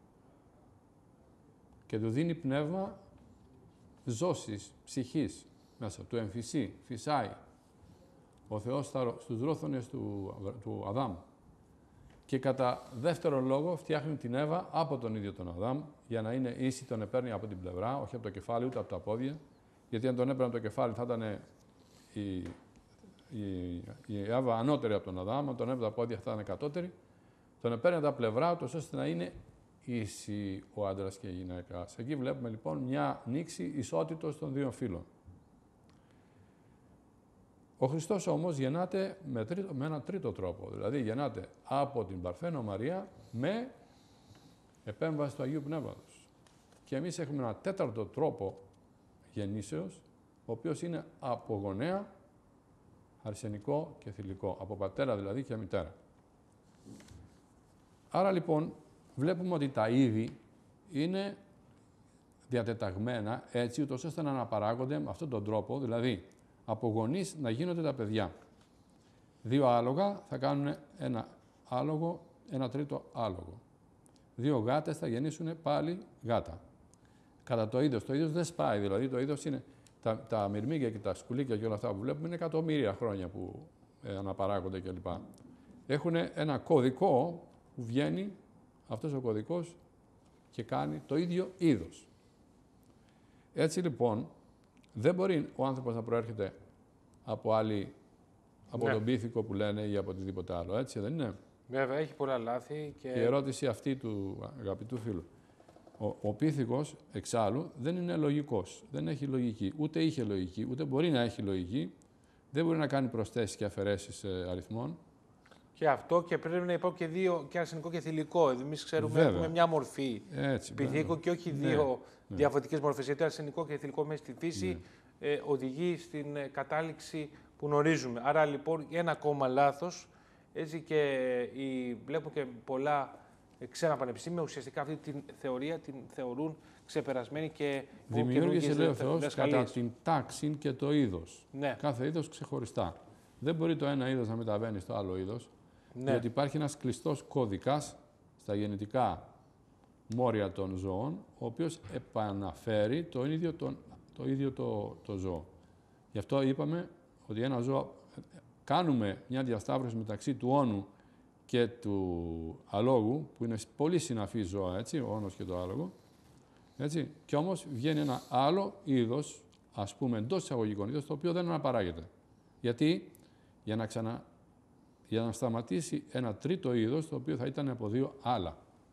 και του δίνει πνεύμα ζώσης, ψυχής μέσα, του εμφυσεί, φυσάει. Ο Θεός στους δρόθονες του, του Αδάμ. Και κατά δεύτερον λόγο φτιάχνει την Εύα από τον ίδιο τον Αδάμ, για να είναι ίση, τον επέρνει από την πλευρά, όχι από το κεφάλι, ούτε από τα πόδια, γιατί αν τον έπαιρνε από το κεφάλι θα ήταν η, η, η Εύα ανώτερη από τον Αδάμ, αν τον έπαιρνε από τα πόδια θα ήταν κατώτερη. Τον επέρνει από τα πλευρά, ώστε να είναι ίση ο άντρας και η γυναίκα. Εκεί βλέπουμε λοιπόν μια νήξη ισότητος των δύο φύλων. Ο Χριστός όμως γεννάται με, τρίτο, με ένα τρίτο τρόπο. Δηλαδή γεννάται από την Παρθένο Μαρία με επέμβαση του Αγίου Πνεύματος. Και εμείς έχουμε ένα τέταρτο τρόπο γεννήσεως, ο οποίος είναι από γονέα, αρσενικό και θηλυκό. Από πατέρα δηλαδή και μητέρα. Άρα λοιπόν βλέπουμε ότι τα είδη είναι διατεταγμένα έτσι, ούτως ώστε να αναπαράγονται με αυτόν τον τρόπο, δηλαδή από γονείς να γίνονται τα παιδιά. Δύο άλογα θα κάνουν ένα άλογο, ένα τρίτο άλογο. Δύο γάτες θα γεννήσουν πάλι γάτα. Κατά το είδος. Το είδος δεν σπάει, δηλαδή το είδος είναι τα, τα μυρμήγκια και τα σκουλίκια και όλα αυτά που βλέπουμε είναι εκατομμύρια χρόνια που ε, αναπαράγονται κλπ. Έχουν ένα κωδικό που βγαίνει αυτός ο κωδικός και κάνει το ίδιο είδος. Έτσι λοιπόν, δεν μπορεί ο άνθρωπος να προέρχεται από άλλη, από ναι. τον πίθηκο που λένε ή από οτιδήποτε άλλο, έτσι δεν είναι? Βέβαια, έχει πολλά λάθη. Και... η ερώτηση αυτή του αγαπητού φίλου. Ο, ο πίθηκος, εξάλλου, δεν είναι λογικός. Δεν έχει λογική. Ούτε είχε λογική, ούτε μπορεί να έχει λογική. Δεν μπορεί να κάνει προσθέσεις και αφαιρέσεις ε, αριθμών. Και αυτό και πρέπει να υπάρχει και δύο, και αρσενικό και θηλυκό. Εμεί ξέρουμε ότι έχουμε μια μορφή πυθίκου και όχι δύο ναι. διαφορετικές μορφές. Γιατί αρσενικό και θηλυκό μέσα στη φύση ναι. ε, οδηγεί στην ε, κατάληξη που γνωρίζουμε. Άρα λοιπόν ένα ακόμα λάθος. Έτσι και οι, βλέπω και πολλά ε, ξένα πανεπιστήμια ουσιαστικά αυτή την θεωρία την θεωρούν ξεπερασμένη και δημιούργησε, λέει ο Θεός, κατά την τάξη και το είδος. Ναι. Κάθε είδος ξεχωριστά. Δεν μπορεί το ένα είδος να μεταβαίνει στο άλλο είδος. Ναι. Γιατί υπάρχει ένας κλειστός κώδικας στα γενετικά μόρια των ζώων, ο οποίος επαναφέρει το ίδιο, τον, το, ίδιο το, το ζώο. Γι' αυτό είπαμε ότι ένα ζώο, κάνουμε μια διασταύρωση μεταξύ του όνου και του αλόγου, που είναι πολύ συναφή ζώα, έτσι, ο όνος και το άλογο, έτσι, και όμως βγαίνει ένα άλλο είδος, ας πούμε, εντός εισαγωγικών είδος, το οποίο δεν αναπαράγεται. Γιατί, για να, ξανα... για να σταματήσει ένα τρίτο είδος, το οποίο θα ήταν από δύο άλλα.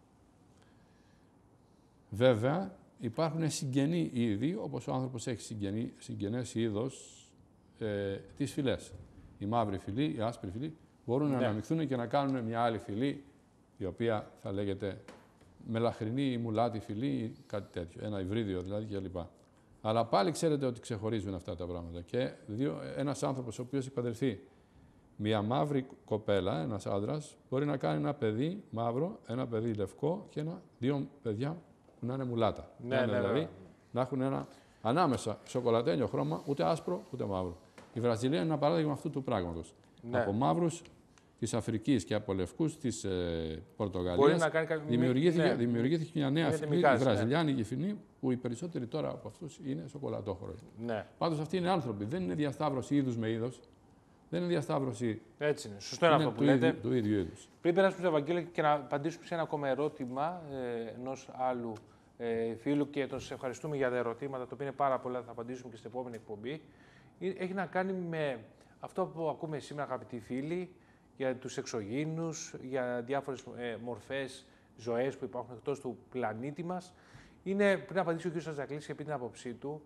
Βέβαια, υπάρχουν συγγενή είδη, όπως ο άνθρωπος έχει συγγενή, συγγενές είδος, ε, τις φυλές. Η μαύρη φυλή, η άσπρη φυλή, μπορούν ναι. να αναμειχθούν και να κάνουν μια άλλη φυλή, η οποία θα λέγεται μελαχρινή ή μουλάτη φυλή ή κάτι τέτοιο, ένα υβρίδιο δηλαδή κλπ. Αλλά πάλι ξέρετε ότι ξεχωρίζουν αυτά τα πράγματα. Και δύο, ένας άνθρωπος ο οποίος υπαδελφεί μια μαύρη κοπέλα, ένας άντρας, μπορεί να κάνει ένα παιδί μαύρο, ένα παιδί λευκό και ένα, δύο παιδιά που να είναι μουλάτα. Ναι, να, ναι, δηλαδή ναι. να έχουν ένα ανάμεσα σοκολατένιο χρώμα, ούτε άσπρο ούτε μαύρο. Η Βραζιλία είναι ένα παράδειγμα αυτού του πράγματος. Ναι. Από μαύρους της Αφρικής και από λευκούς της ε, Πορτογαλίας κάνει... δημιουργήθηκε, ναι. δημιουργήθηκε μια νέα φυλή, η βραζιλιάνικη φυλή, ναι. που οι περισσότεροι τώρα από αυτούς είναι σοκολατόχωροι. Ναι. Πάντως αυτοί είναι άνθρωποι, δεν είναι διασταύρωση είδους με είδος. Δεν είναι διασταύρωση. Έτσι είναι. Σωστό είναι αυτό που λέτε. Ίδιου, του ίδιου είδους. Πριν περάσουμε στο Ευαγγέλιο και να απαντήσουμε σε ένα ακόμα ερώτημα ε, ενός άλλου ε, φίλου και τον ευχαριστούμε για τα ερωτήματα, τα οποία είναι πάρα πολλά, θα απαντήσουμε και στην επόμενη εκπομπή. Έχει να κάνει με αυτό που ακούμε σήμερα, αγαπητοί φίλοι, για τους εξωγήινους, για διάφορες ε, μορφές ζωές που υπάρχουν εκτός του πλανήτη μας. Είναι, πριν απαντήσει ο κ. Τζακλής και πει την άποψή του,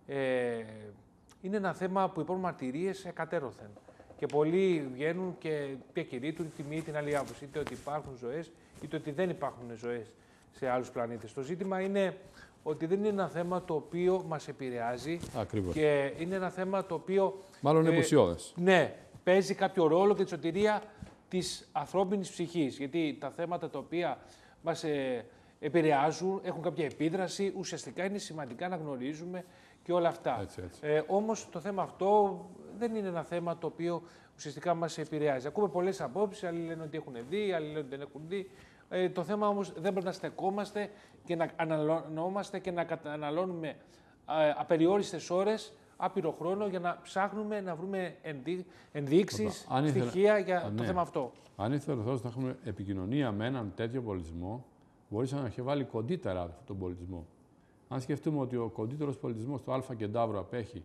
ε, είναι ένα θέμα που υπάρχουν μαρτυρίες εκατέρωθεν. Και πολλοί βγαίνουν και διακηρύττουν τη μία την άλλη άποψη, είτε ότι υπάρχουν ζωές, είτε ότι δεν υπάρχουν ζωές σε άλλους πλανήτες. Το ζήτημα είναι ότι δεν είναι ένα θέμα το οποίο μας επηρεάζει. Ακριβώς. Και είναι ένα θέμα το οποίο... Μάλλον είναι ουσιώδες. Ε, ναι, παίζει κάποιο ρόλο για τη σωτηρία της ανθρώπινης ψυχής. Γιατί τα θέματα τα οποία μας ε, επηρεάζουν, έχουν κάποια επίδραση, ουσιαστικά είναι σημαντικά να γνωρίζουμε και όλα αυτά. Έτσι, έτσι. Ε, όμως το θέμα αυτό δεν είναι ένα θέμα το οποίο ουσιαστικά μας επηρεάζει. Ακούμε πολλές απόψεις, άλλοι λένε ότι έχουν δει, άλλοι λένε ότι δεν έχουν δει. Ε, το θέμα όμως δεν πρέπει να στεκόμαστε και να αναλωνόμαστε και να καταναλώνουμε ε, απεριόριστες ώρες, άπειρο χρόνο για να ψάχνουμε να βρούμε ενδεί, ενδείξεις, Αν στοιχεία ήθελε... για Α, το ναι. θέμα αυτό. Αν ήθελε ο Θεός να έχουμε επικοινωνία με έναν τέτοιο πολιτισμό, μπορείς να έχει βάλει κοντύτερα αυτόν τον πολιτισμό. Αν σκεφτούμε ότι ο κοντύτερος πολιτισμός του Αλφα Κεντάβρου απέχει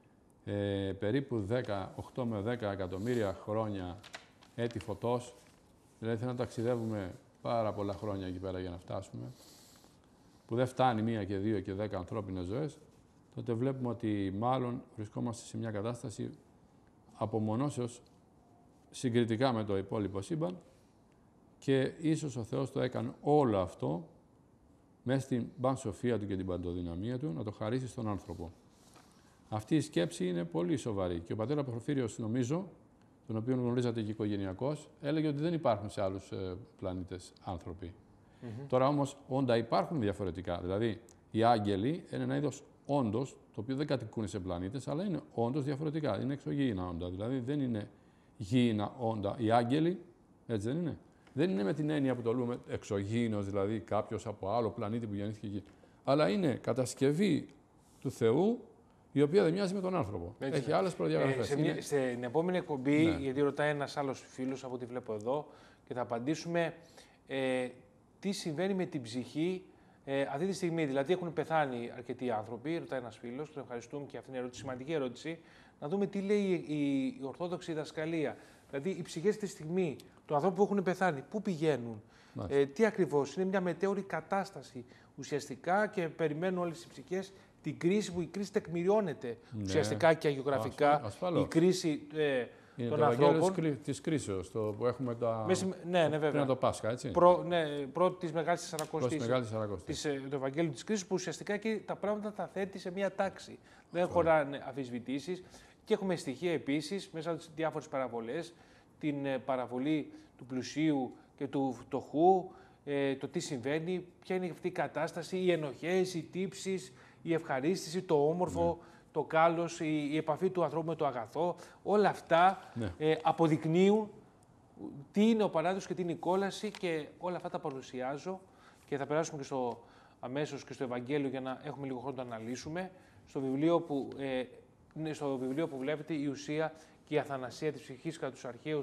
ε, περίπου οκτώ με δέκα εκατομμύρια χρόνια έτη φωτός, δηλαδή θέλει να ταξιδεύουμε πάρα πολλά χρόνια εκεί πέρα για να φτάσουμε, που δεν φτάνει μία και δύο και δέκα ανθρώπινες ζωές, τότε βλέπουμε ότι μάλλον βρισκόμαστε σε μια κατάσταση απομονώσεως συγκριτικά με το υπόλοιπο σύμπαν και ίσως ο Θεός το έκανε όλο αυτό μέσα στην πανσοφία του και την παντοδυναμία του, να το χαρίσει στον άνθρωπο. Αυτή η σκέψη είναι πολύ σοβαρή και ο πατέρα Πορφύριος, νομίζω, τον οποίο γνωρίζατε και οικογενειακώς, έλεγε ότι δεν υπάρχουν σε άλλους ε, πλανήτες άνθρωποι. Mm-hmm. Τώρα όμως όντα υπάρχουν διαφορετικά. Δηλαδή, οι άγγελοι είναι ένα είδος όντως, το οποίο δεν κατοικούν σε πλανήτες, αλλά είναι όντως διαφορετικά. Είναι εξωγήινα όντα. Δηλαδή, δεν είναι γήινα όντα. Οι άγγελοι, έτσι δεν είναι. Δεν είναι με την έννοια που το λέμε εξωγήινος, δηλαδή κάποιος από άλλο πλανήτη που γεννήθηκε εκεί. Αλλά είναι κατασκευή του Θεού, η οποία δεν μοιάζει με τον άνθρωπο. Έτσι, έχει άλλες προδιαγραφές. Ε, είναι... Στην επόμενη εκπομπή, ναι. γιατί ρωτάει ένας άλλος φίλος από ό,τι βλέπω εδώ, και θα απαντήσουμε ε, τι συμβαίνει με την ψυχή ε, αυτή τη στιγμή. Δηλαδή, έχουν πεθάνει αρκετοί άνθρωποι, ρωτάει ένας φίλος, και τον ευχαριστούμε και αυτή είναι ερώτηση, σημαντική ερώτηση, να δούμε τι λέει η, η ορθόδοξη διδασκαλία. Δηλαδή, οι ψυχές τη στιγμή των ανθρώπων που έχουν πεθάνει, πού πηγαίνουν, ε, τι ακριβώς. Είναι μια μετέωρη κατάσταση ουσιαστικά και περιμένουν όλες οι ψυχές την κρίση που η κρίση τεκμηριώνεται ναι. ουσιαστικά και αγιογραφικά. Ασφαλώς. Η κρίση ε, είναι των το ανθρώπων. Της κρίσεως, το που έχουμε τα... Μέση, ναι, ναι, βέβαια. Πριν το Πάσχα, έτσι. Προ, ναι, πρώτη της Μεγάλης Τεσσαρακοστής. Της το Ευαγγέλιο της κρίσης, που ουσιαστικά εκεί τα πράγματα τα θέτει σε μια τάξη. Δεν χωράνε αμφισβητήσεις. Και έχουμε στοιχεία επίσης, μέσα από τις διάφορες παραβολές, την παραβολή του πλουσίου και του φτωχού, ε, το τι συμβαίνει, ποια είναι αυτή η κατάσταση, οι ενοχές, οι τύψεις, η ευχαρίστηση, το όμορφο, ναι. το κάλος, η, η επαφή του ανθρώπου με το αγαθό. Όλα αυτά ναι. ε, αποδεικνύουν τι είναι ο παράδεισος και τι είναι η κόλαση και όλα αυτά τα παρουσιάζω και θα περάσουμε και στο, αμέσως και στο Ευαγγέλιο για να έχουμε λίγο χρόνο να το αναλύσουμε. Στο βιβλίο που, ε, στο βιβλίο που βλέπετε η ουσία και η αθανασία της ψυχής κατά τους αρχαίους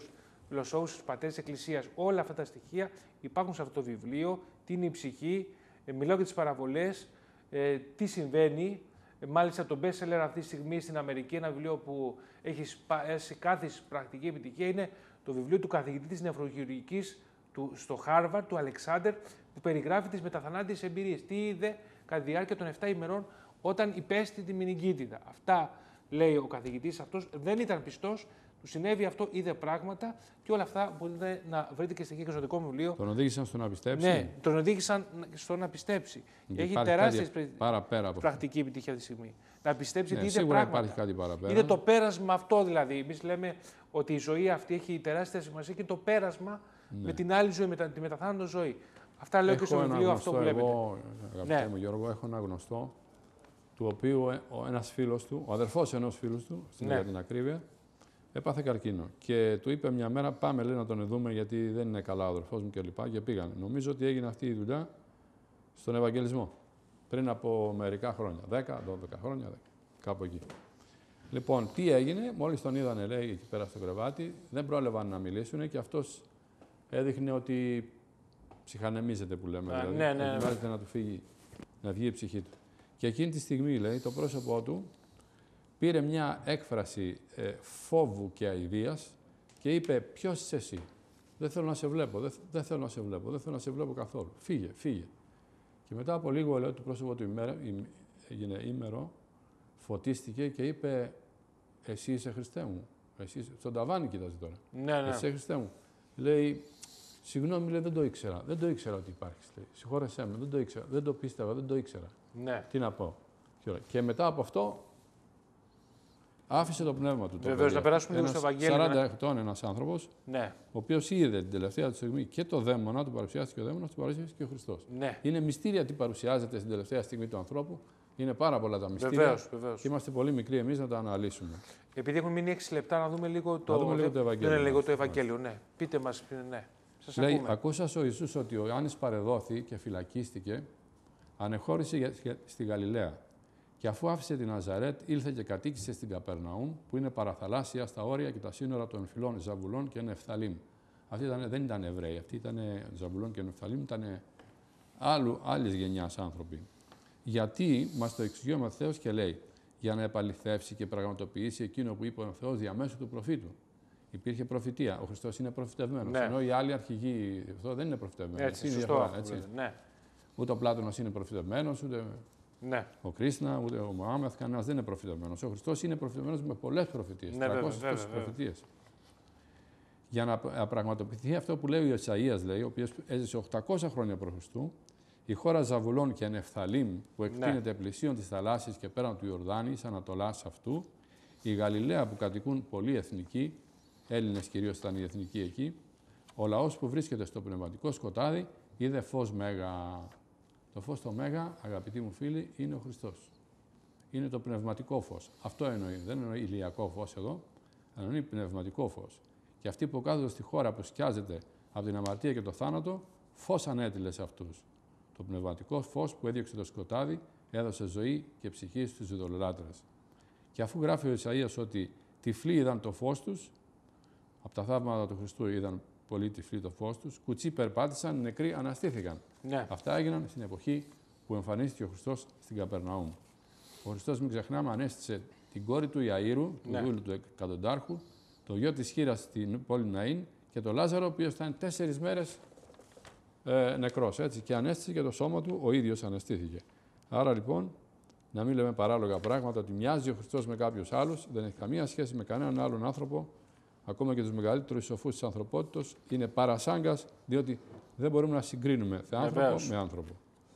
φιλοσόφους, τους πατέρες της Εκκλησίας. Όλα αυτά τα στοιχεία υπάρχουν σε αυτό το βιβλίο. Τι είναι η ψυχή, ε, μιλάω για τις παραβολές, ε, τι συμβαίνει. Ε, μάλιστα το best seller αυτή τη στιγμή στην Αμερική, ένα βιβλίο που έχει σπάσει κάθε πρακτική επιτυχία, είναι το βιβλίο του καθηγητή της νευροχειρουργικής του, στο Harvard, του Αλεξάνδερ, που περιγράφει τις μεταθανάτιες εμπειρίες. Τι είδε κατά τη διάρκεια των επτά ημερών όταν υπέστη τη μηνυγκίτιδα. Αυτά λέει ο καθηγητής αυτός, δεν ήταν πιστός, του συνέβη αυτό, είδε πράγματα και όλα αυτά μπορείτε να βρείτε και στοιχεία και στο δικό μου βιβλίο. Τον οδήγησαν στο να πιστέψει. Ναι, τον οδήγησαν στο να πιστέψει. Και έχει τεράστια παραπέρα από πρακτική επιτυχία αυτή τη στιγμή. Να πιστέψει ναι, ότι είδε σίγουρα πράγματα. Υπάρχει κάτι παραπέρα. Είναι το πέρασμα αυτό δηλαδή. Εμείς λέμε ότι η ζωή αυτή έχει τεράστια σημασία και το πέρασμα ναι. με την άλλη ζωή, με τη μεταθάνατο ζωή. Αυτά λέω έχω και στο βιβλίο αυτό που βλέπετε. Εγώ, αγαπητέ ναι. μου Γιώργο, έχω ένα γνωστό, του οποίου ένας φίλος του, ο αδερφός ενός φίλου του, στην ναι. την ακρίβεια, έπαθε καρκίνο. Και του είπε μια μέρα: πάμε λέει, να τον δούμε, γιατί δεν είναι καλά ο αδερφός μου κλπ. Και, και πήγαν. Νομίζω ότι έγινε αυτή η δουλειά στον Ευαγγελισμό. Πριν από μερικά χρόνια. δέκα, δώδεκα χρόνια, κάπου εκεί. Λοιπόν, τι έγινε, μόλις τον είδανε, λέει, εκεί πέρα στο κρεβάτι, δεν πρόλαβαν να μιλήσουν και αυτός έδειχνε ότι ψυχανεμίζεται, που λέμε. Α, δηλαδή, ναι, ναι, ετοιμάζεται ναι. να του φύγει, να βγει η ψυχή του. Και εκείνη τη στιγμή, λέει, το πρόσωπό του πήρε μια έκφραση ε, φόβου και αηδίας και είπε: ποιος είσαι εσύ? Δεν θέλω να σε βλέπω, δεν, δεν θέλω να σε βλέπω, δεν θέλω να σε βλέπω καθόλου. Φύγε, φύγε. Και μετά από λίγο, λέω, το πρόσωπο του ημέρα, έγινε ήμερο, φωτίστηκε και είπε: εσύ είσαι Χριστέ μου. Εσύ είσαι... Στον ταβάνι κοίταζε τώρα. Ναι, ναι. Εσύ είσαι Χριστέ μου. Λέει: συγγνώμη, λέει, δεν το ήξερα. Δεν το ήξερα ότι υπάρχει. Συγχώρεσέ με, δεν το ήξερα. Δεν το πίστευα, δεν το ήξερα. Ναι. Τι να πω. Και μετά από αυτό άφησε το πνεύμα του. Βεβαίως, να περάσουμε λίγο στο Ευαγγέλιο. σαράντα ετών ένας άνθρωπος, ναι. ο οποίος είδε την τελευταία του στιγμή και το δαίμονα, του παρουσιάστηκε ο δαίμονας, του παρουσιάστηκε και ο Χριστός. Ναι. Είναι μυστήρια τι παρουσιάζεται στην τελευταία στιγμή του ανθρώπου. Είναι πάρα πολλά τα μυστήρια. Βεβαίως, βεβαίως. Και είμαστε πολύ μικροί εμείς να τα αναλύσουμε. Επειδή έχουν μείνει έξι λεπτά, να δούμε λίγο το, να δούμε λίγο το Ευαγγέλιο. Ναι, λίγο το Ευαγγέλιο. Ναι. Πείτε μας, ναι. Σας λέει: ακούμε. Ακούσας ο Ιησούς ότι ο Ιωάννης παρεδόθη και φυλακίστηκε, ανεχώρησε στη Γαλιλαία. Και αφού άφησε την Ναζαρέτ, ήλθε και κατοίκησε στην Καπερναούμ, που είναι παραθαλάσσια στα όρια και τα σύνορα των φυλών Ζαβουλών και Νεφθαλήμ. Αυτοί ήταν, δεν ήταν Εβραίοι, αυτοί ήταν Ζαβουλών και Νεφθαλήμ, ήταν άλλη γενιά άνθρωποι. Γιατί μας το εξηγεί ο Ματθαίος και λέει: για να επαληθεύσει και πραγματοποιήσει εκείνο που είπε ο Θεός διαμέσου του προφήτου. Υπήρχε προφητεία. Ο Χριστός είναι προφητευμένος. Ναι. Ενώ οι άλλοι αρχηγοί αυτό δεν είναι προφητευμένοι. Έτσι, είναι σωστό, διαφορά, έτσι. Ναι. Ούτε ο Πλάτωνας είναι προφητευμένος, ούτε ναι. ο Κρίσνα, ούτε ο Μωάμεθ, κανένας δεν είναι προφητευμένος. Ο Χριστός είναι προφητευμένος με πολλές προφητείες. Ναι, τριακόσιες προφητείες. Για να πραγματοποιηθεί αυτό που λέει ο Ισαΐας, λέει, ο οποίος έζησε οκτακόσια χρόνια προ Χριστού, η χώρα Ζαβουλών και Νεφθαλήμ, που εκτείνεται ναι. πλησίον της θαλάσσης και πέραν του Ιορδάνη, ανατολάς αυτού, η Γαλιλαία που κατοικούν πολλοί εθνικοί, Έλληνες κυρίως ήταν οι εθνικοί εκεί, ο λαός που βρίσκεται στο πνευματικό σκοτάδι είδε φως μέγα. Το φως το μέγα, αγαπητοί μου φίλοι, είναι ο Χριστός. Είναι το πνευματικό φως. Αυτό εννοεί. Δεν εννοεί ηλιακό φως εδώ, εννοεί πνευματικό φως. Και αυτοί που κάθονται στη χώρα που σκιάζεται από την αμαρτία και το θάνατο, φως ανέτειλε σε αυτούς. Το πνευματικό φως που έδιωξε το σκοτάδι έδωσε ζωή και ψυχή στους ειδωλολάτρες. Και αφού γράφει ο Ισαΐας ότι τυφλοί είδαν το φως τους, από τα θαύματα του Χριστού είδαν πολύ τυφλοί το φως τους, κουτσί περπάτησαν, νεκροί αναστήθηκαν. Ναι. Αυτά έγιναν στην εποχή που εμφανίστηκε ο Χριστός στην Καπερναούμ. Ο Χριστός, μην ξεχνάμε, ανέστησε την κόρη του Ιαΐρου, του ναι. δούλου του εκατοντάρχου, το γιο της Χήρας στην πόλη Ναΐν και τον Λάζαρο, ο οποίος ήταν τέσσερις μέρες ε, νεκρός. Έτσι, και ανέστησε και το σώμα του, ο ίδιος αναστήθηκε. Άρα λοιπόν, να μην λέμε παράλογα πράγματα, ότι μοιάζει ο Χριστός με κάποιους άλλους, δεν έχει καμία σχέση με κανέναν άλλον άνθρωπο. Ακόμα και τους μεγαλύτερους σοφούς της ανθρωπότητας, είναι παρασάγκας, διότι δεν μπορούμε να συγκρίνουμε θεάνθρωπο Βεβαίως. με άνθρωπο.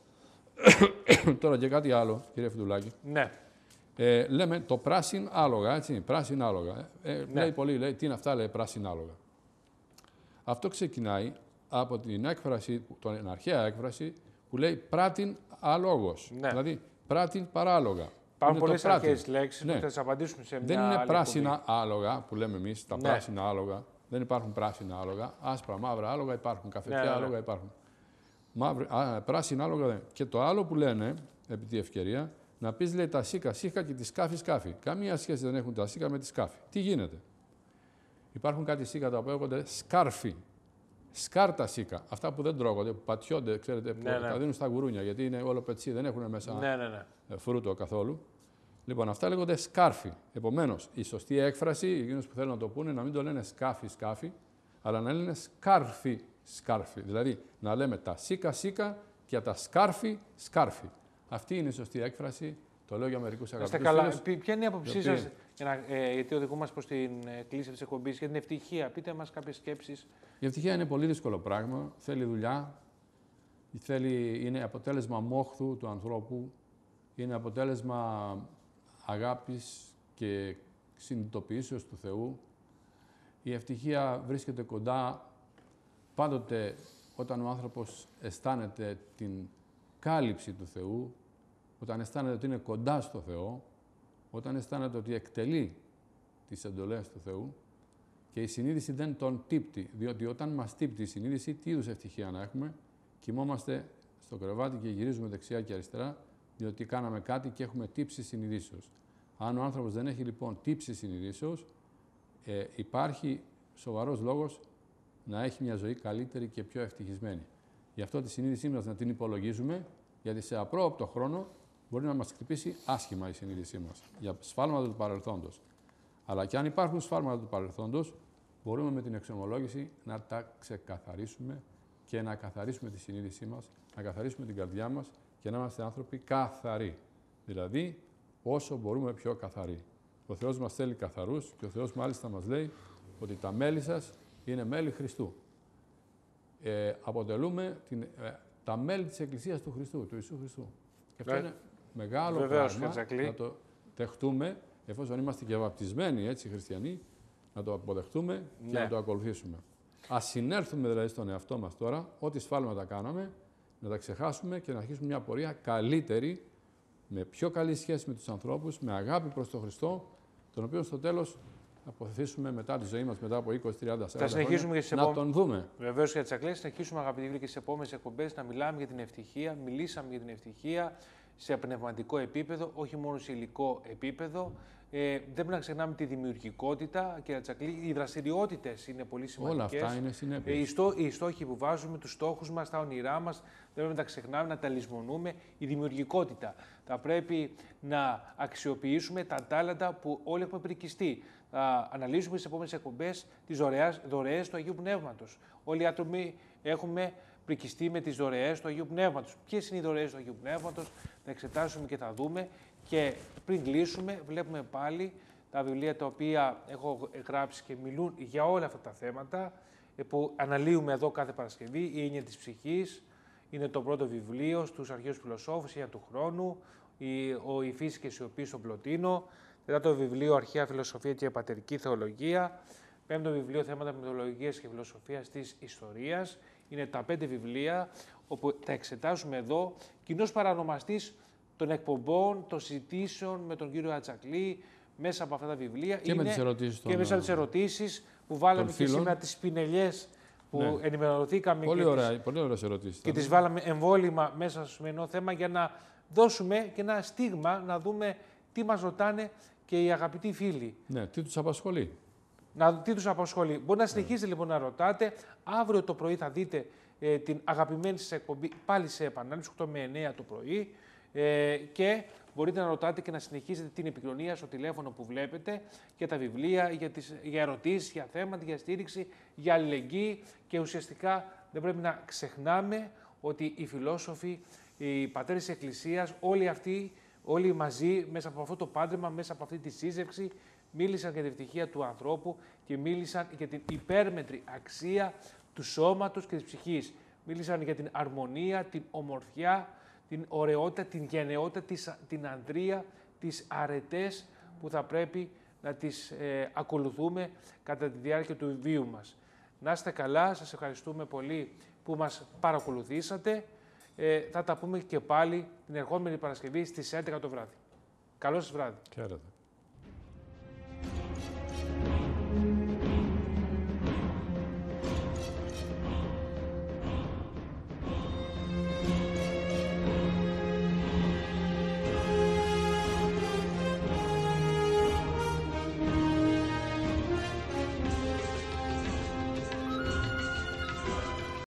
Τώρα και κάτι άλλο, κύριε Φιδουλάκη. Ναι. Ε, λέμε το πράσιν άλογα, έτσι, πράσιν άλογα. Ε, ναι. Λέει πολύ, λέει, τι είναι αυτά, λέει, πράσιν άλογα. Αυτό ξεκινάει από την έκφραση, την αρχαία έκφραση, που λέει πράτην αλόγος. Ναι. Δηλαδή, πράτην παράλογα. Υπάρχουν πολλές αρχαίες λέξεις ναι. που θα τις απαντήσουμε σε μια Δεν είναι άλλη πράσινα εκπομπή. άλογα που λέμε εμείς, τα ναι. πράσινα άλογα. Δεν υπάρχουν πράσινα άλογα. Άσπρα, μαύρα άλογα υπάρχουν. Καφετιά ναι, άλογα ναι. υπάρχουν. Μαύρη, α, πράσινα άλογα δεν. Και το άλλο που λένε, επί τη ευκαιρία, να πεις λέει τα σίκα σίκα και τη σκάφη σκάφη. Καμία σχέση δεν έχουν τα σίκα με τη σκάφη. Τι γίνεται. Υπάρχουν κάτι σίκα τα οποία λέγονται σκάρφι. Σκάρτα σίκα. Αυτά που δεν τρώγονται, που πατιόνται, ξέρετε, που ναι, ναι. τα δίνουν στα γουρούνια, γιατί είναι όλο πετσί, δεν έχουν μέσα ναι, ναι, ναι. φρούτο καθόλου. Λοιπόν, αυτά λέγονται σκάρφι. Επομένως, η σωστή έκφραση, εκείνους που θέλουν να το πούνε, να μην το λένε σκάφι, σκάφι, αλλά να λένε σκάρφι, σκάρφι. Δηλαδή, να λέμε τα σίκα, σίκα και τα σκάρφι, σκάρφι. Αυτή είναι η σωστή έκφραση. Το λέω για μερικούς αγαπητούς φίλους. Ποια είναι η άποψή σας, ε, γιατί οδηγούμαστε προς την κλίση της εκπομπής, για την ευτυχία. Πείτε μας κάποιες σκέψεις. Η ευτυχία είναι πολύ δύσκολο πράγμα. Θέλει δουλειά. Θέλει, είναι αποτέλεσμα μόχθου του ανθρώπου. Είναι αποτέλεσμα αγάπης και συνειδητοποιήσεως του Θεού. Η ευτυχία βρίσκεται κοντά πάντοτε όταν ο άνθρωπος αισθάνεται την κάλυψη του Θεού, όταν αισθάνεται ότι είναι κοντά στο Θεό, όταν αισθάνεται ότι εκτελεί τις εντολές του Θεού και η συνείδηση δεν τον τύπτει, διότι όταν μας τύπτει η συνείδηση, τι είδους ευτυχία να έχουμε, κοιμόμαστε στο κρεβάτι και γυρίζουμε δεξιά και αριστερά, διότι κάναμε κάτι και έχουμε τύψη συνειδήσεως. Αν ο άνθρωπος δεν έχει λοιπόν τύψη συνειδήσεως, ε, υπάρχει σοβαρός λόγος να έχει μια ζωή καλύτερη και πιο ευτυχισμένη. Γι' αυτό τη συνείδησή μας να την υπολογίζουμε, γιατί σε απρόοπτο χρόνο μπορεί να μας χτυπήσει άσχημα η συνείδησή μας για σφάλματα του παρελθόντος. Αλλά και αν υπάρχουν σφάλματα του παρελθόντος, μπορούμε με την εξομολόγηση να τα ξεκαθαρίσουμε και να καθαρίσουμε τη συνείδησή μας, να καθαρίσουμε την καρδιά μας και να είμαστε άνθρωποι καθαροί. Δηλαδή, όσο μπορούμε πιο καθαροί. Ο Θεός μας θέλει καθαρούς και ο Θεός μάλιστα μας λέει ότι τα μέλη σας είναι μέλη Χριστού. Ε, αποτελούμε την, ε, τα μέλη της Εκκλησίας του Χριστού, του Ιησού Χριστού. Και αυτό είναι μεγάλο Βεβαίως, πράγμα να το δεχτούμε, εφόσον είμαστε και βαπτισμένοι έτσι, χριστιανοί, να το αποδεχτούμε ναι. και να το ακολουθήσουμε. Ας συνέλθουμε δηλαδή στον εαυτό μας τώρα, ό,τι σφάλματα κάναμε, να τα ξεχάσουμε και να αρχίσουμε μια πορεία καλύτερη, με πιο καλή σχέση με τους ανθρώπους, με αγάπη προς τον Χριστό, τον οποίο στο τέλος θα αποθήσουμε μετά τη ζωή μας, μετά από είκοσι, τριάντα, σαράντα χρόνια, να επό... τον δούμε. Βεβαίως, για τις ακλές, συνεχίσουμε αγαπητοί φίλοι και στις επόμενες εκπομπές να μιλάμε για την ευτυχία. Μιλήσαμε για την ευτυχία σε πνευματικό επίπεδο, όχι μόνο σε υλικό επίπεδο. Ε, δεν πρέπει να ξεχνάμε τη δημιουργικότητα και Τσακλή. Οι δραστηριότητες είναι πολύ σημαντικές. Όλα αυτά είναι συνέπειες. Ε, οι, στό, οι στόχοι που βάζουμε, τους στόχους μας, τα όνειρά μας, δεν πρέπει να τα ξεχνάμε, να τα λησμονούμε. Η δημιουργικότητα. Θα πρέπει να αξιοποιήσουμε τα τάλαντα που όλοι έχουμε πρικιστεί. Θα αναλύσουμε στις επόμενες εκπομπές τις δωρεές του Αγίου Πνεύματος. Όλοι οι άνθρωποι έχουμε πρικιστεί με τις δωρεές του Αγίου Πνεύματος. Ποιες είναι οι δωρεές του Αγίου Πνεύματος, θα εξετάσουμε και θα δούμε. Και πριν κλείσουμε, βλέπουμε πάλι τα βιβλία τα οποία έχω γράψει και μιλούν για όλα αυτά τα θέματα που αναλύουμε εδώ κάθε Παρασκευή. Η Έννοια της Ψυχής είναι το πρώτο βιβλίο στους αρχαίους φιλοσόφους, η Έννοια του Χρόνου, η, ο, η Φύση και η Σιωπή στον Πλωτίνο. Μετά το βιβλίο Αρχαία Φιλοσοφία και Πατερική Θεολογία. Πέμπτο βιβλίο Θέματα Μυθολογίας και Φιλοσοφίας της Ιστορίας. Είναι τα πέντε βιβλία όπου τα εξετάζουμε εδώ. Κοινός παρανομαστής των εκπομπών, των συζητήσεων με τον κύριο Ατζακλή μέσα από αυτά τα βιβλία. Και είναι με τις ερωτήσεις. Και μέσα από τις ερωτήσεις που βάλαμε και σήμερα τις πινελιές που ναι. ενημερωθήκαμε. Πολύ και ωραία, τις, πολύ ωραίες ερωτήσεις. Και τις βάλαμε εμβόλυμα μέσα στο σημερινό θέμα για να δώσουμε και ένα στίγμα, να δούμε τι μας ρωτάνε και οι αγαπητοί φίλοι. Ναι, τι τους απασχολεί. Να, τι τους απασχολεί. Μπορεί να συνεχίσετε λοιπόν να ρωτάτε. Αύριο το πρωί θα δείτε ε, την αγαπημένη σας εκπομπή πάλι σε επανάληψη, οκτώ με εννέα το πρωί. Ε, και μπορείτε να ρωτάτε και να συνεχίσετε την επικοινωνία στο τηλέφωνο που βλέπετε για τα βιβλία, για, τις, για ερωτήσεις, για θέματα, για στήριξη, για αλληλεγγύη και ουσιαστικά δεν πρέπει να ξεχνάμε ότι οι φιλόσοφοι, οι πατέρες της Εκκλησίας, όλοι αυτοί, όλοι μαζί μέσα από αυτό το πάντρεμα, μέσα από αυτή τη σύζευξη μίλησαν για την ευτυχία του ανθρώπου και μίλησαν για την υπέρμετρη αξία του σώματος και της ψυχής. Μίλησαν για την αρμονία, την ομορφιά, την ωραιότητα, την γενναιότητα, την ανδρεία, τις αρετές που θα πρέπει να τις ε, ακολουθούμε κατά τη διάρκεια του βίου μας. Να είστε καλά, σας ευχαριστούμε πολύ που μας παρακολουθήσατε. Ε, θα τα πούμε και πάλι την ερχόμενη Παρασκευή στις έντεκα το βράδυ. Καλό σας βράδυ. Χαίρετε.